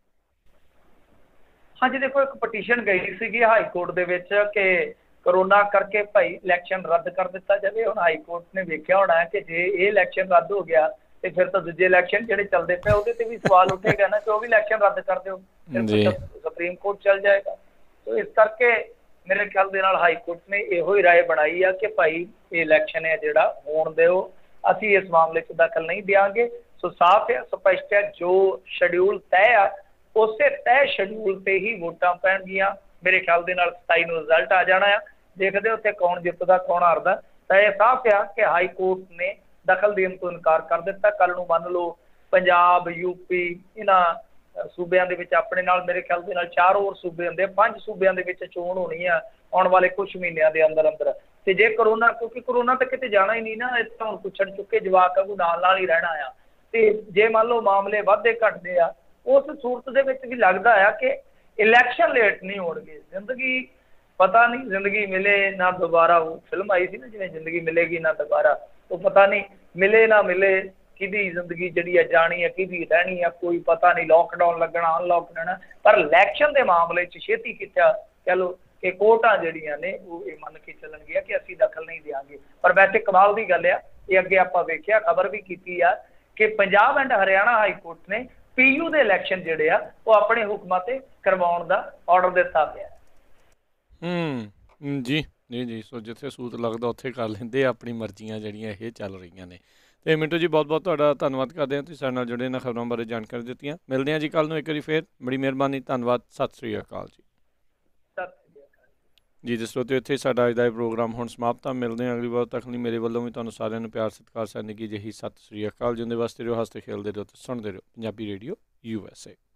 हाँ जी, देखो एक पटीशन गई सी हाई कोर्ट दे विच कि करोना करके भाई इलैक्शन रद्द कर दिता जाए। हुण हाई कोर्ट ने वेख्या होना है कि जे ये इलैक्शन रद्द हो गया तो फिर तो दूजे इलैक्शन जिहड़े चलते पे उहदे ते भी सवाल उठेगा ना कि वह भी इलैक्शन रद्द कर दो, फिर सुप्रीम कोर्ट चल जाएगा। तो इस करके मेरे ख्याल दे नाल हाई कोर्ट ने इहो ही राय बनाई है कि भाई ये इलैक्शन है जिहड़ा होण दिओ, असीं इस मामले च दखल नहीं देंगे। सो साफ है, स्पष्ट है, जो शेड्यूल तय आ उसे तय शेड्यूल से ही वोटां पैणगियां। मेरे ख्याल दे नाल सताई नूं रिजल्ट आ जाना है, देखते उत्थे कौन जितदा कौन हारदा। तो यह साफ है कि हाई कोर्ट ने दखल देने तो इनकार कर दिता। कल नूं मान लो पंजाब यूपी इन्हां सूबिਆਂ ਦੇ ਵਿੱਚ ਆਪਣੇ ਨਾਲ मेरे ख्याल ਦੇ ਨਾਲ चार ਹੋਰ सूबे ਹੁੰਦੇ, ਪੰਜ सूबिਆਂ ਦੇ ਵਿੱਚ ਚੋਣ ਹੋਣੀ ਆ आने वाले कुछ महीनों के अंदर अंदर। तो जे करोना, क्योंकि करोना तो किते जाना ही नहीं ना, इस तो पुछड़ चुके जवाक अगू नाल नाल ही रहना आ। तो जे मान लो मामले वाधे घटते आ, उस सूरत दे विच भी लगता है कि इलैक्शन लेट नहीं होणगे। जिंदगी पता नहीं जिंदगी मिले ना दोबारा, वो फिल्म आई थी ना जिवें जिंदगी मिलेगी ना दोबारा, तो पता नहीं मिले ना मिले किदी जिंदगी जिहड़ी है जानी है किदी रहनी है, कोई पता नहीं। लॉकडाउन लगना अनलॉक रहना, पर इलैक्शन के मामले च छेती कित्या कह लो ਇਹ ਕੋਰਟਾਂ ਜਿਹੜੀਆਂ ਨੇ ਉਹ ਇਹ ਮੰਨ ਕੇ ਚੱਲਣਗੀਆਂ ਕਿ ਅਸੀਂ ਦਖਲ ਨਹੀਂ ਦਿਆਂਗੇ। ਪਰ ਵੈਸੇ ਕਮਾਲ ਦੀ ਗੱਲ ਆ, ਇਹ ਅੱਗੇ ਆਪਾਂ ਵੇਖਿਆ ਖਬਰ ਵੀ ਕੀਤੀ ਆ ਕਿ Punjab and Haryana high court PU ਪੀਯੂ ਦੇ ਇਲੈਕਸ਼ਨ ਜਿਹੜੇ ਆ ਉਹ ਆਪਣੇ ਹੁਕਮਾਂ ਤੇ ਕਰਵਾਉਣ ਦਾ ਆਰਡਰ ਦਿੱਤਾ ਪਿਆ। ਹੂੰ ਜੀ ਜੀ ਜੀ ਸੋ ਜਿੱਥੇ ਸੂਤ ਲੱਗਦਾ ਉੱਥੇ ਕਰ ਲੈਂਦੇ ਆ, ਆਪਣੀ ਮਰਜ਼ੀਆਂ ਜਿਹੜੀਆਂ ਇਹ ਚੱਲ ਰਹੀਆਂ ਨੇ। ਤੇ ਮਿੰਟੂ ਜੀ ਬਹੁਤ ਬਹੁਤ ਤੁਹਾਡਾ ਧੰਨਵਾਦ ਕਰਦੇ ਹਾਂ, ਤੁਸੀਂ ਸਾਡੇ ਨਾਲ ਜੁੜੇ ਇਹਨਾਂ ਖਬਰਾਂ ਬਾਰੇ ਜਾਣਕਾਰੀ ਦਿੱਤੀਆਂ। ਮਿਲਦੇ ਹਾਂ ਜੀ ਕੱਲ੍ਹ ਨੂੰ ਇੱਕ ਵਾਰੀ ਫੇਰ, ਬੜੀ ਮਿਹਰਬਾਨੀ, ਧੰਨਵਾਦ, ਸਤਿ ਸ਼੍ਰੀ ਅਕਾਲ ਜੀ। ਜੀ ਤੇ ਸਰੋਤਿਓ, ਇੱਥੇ ਸਾਡਾ ਅੱਜ ਦਾ ਇਹ ਪ੍ਰੋਗਰਾਮ ਹੁਣ ਸਮਾਪਤ ਆ। ਮਿਲਦੇ ਹਾਂ ਅਗਲੀ ਵਾਰ, ਤੱਕ ਲਈ ਮੇਰੇ ਵੱਲੋਂ ਵੀ ਤੁਹਾਨੂੰ ਸਾਰਿਆਂ ਨੂੰ ਪਿਆਰ ਸਤਿਕਾਰ ਸੈਨਿਕੀ ਜਿਹੀ ਸਤਿ ਸ਼੍ਰੀ ਅਕਾਲ। ਜਿੰਦੇ ਵਾਸਤੇ ਰਹੋ, ਹੱਸਦੇ ਖੇਲਦੇ ਰਹੋ ਤੇ ਸੁਣਦੇ ਰਹੋ ਪੰਜਾਬੀ ਰੇਡੀਓ ਯੂ ਐਸ ਏ।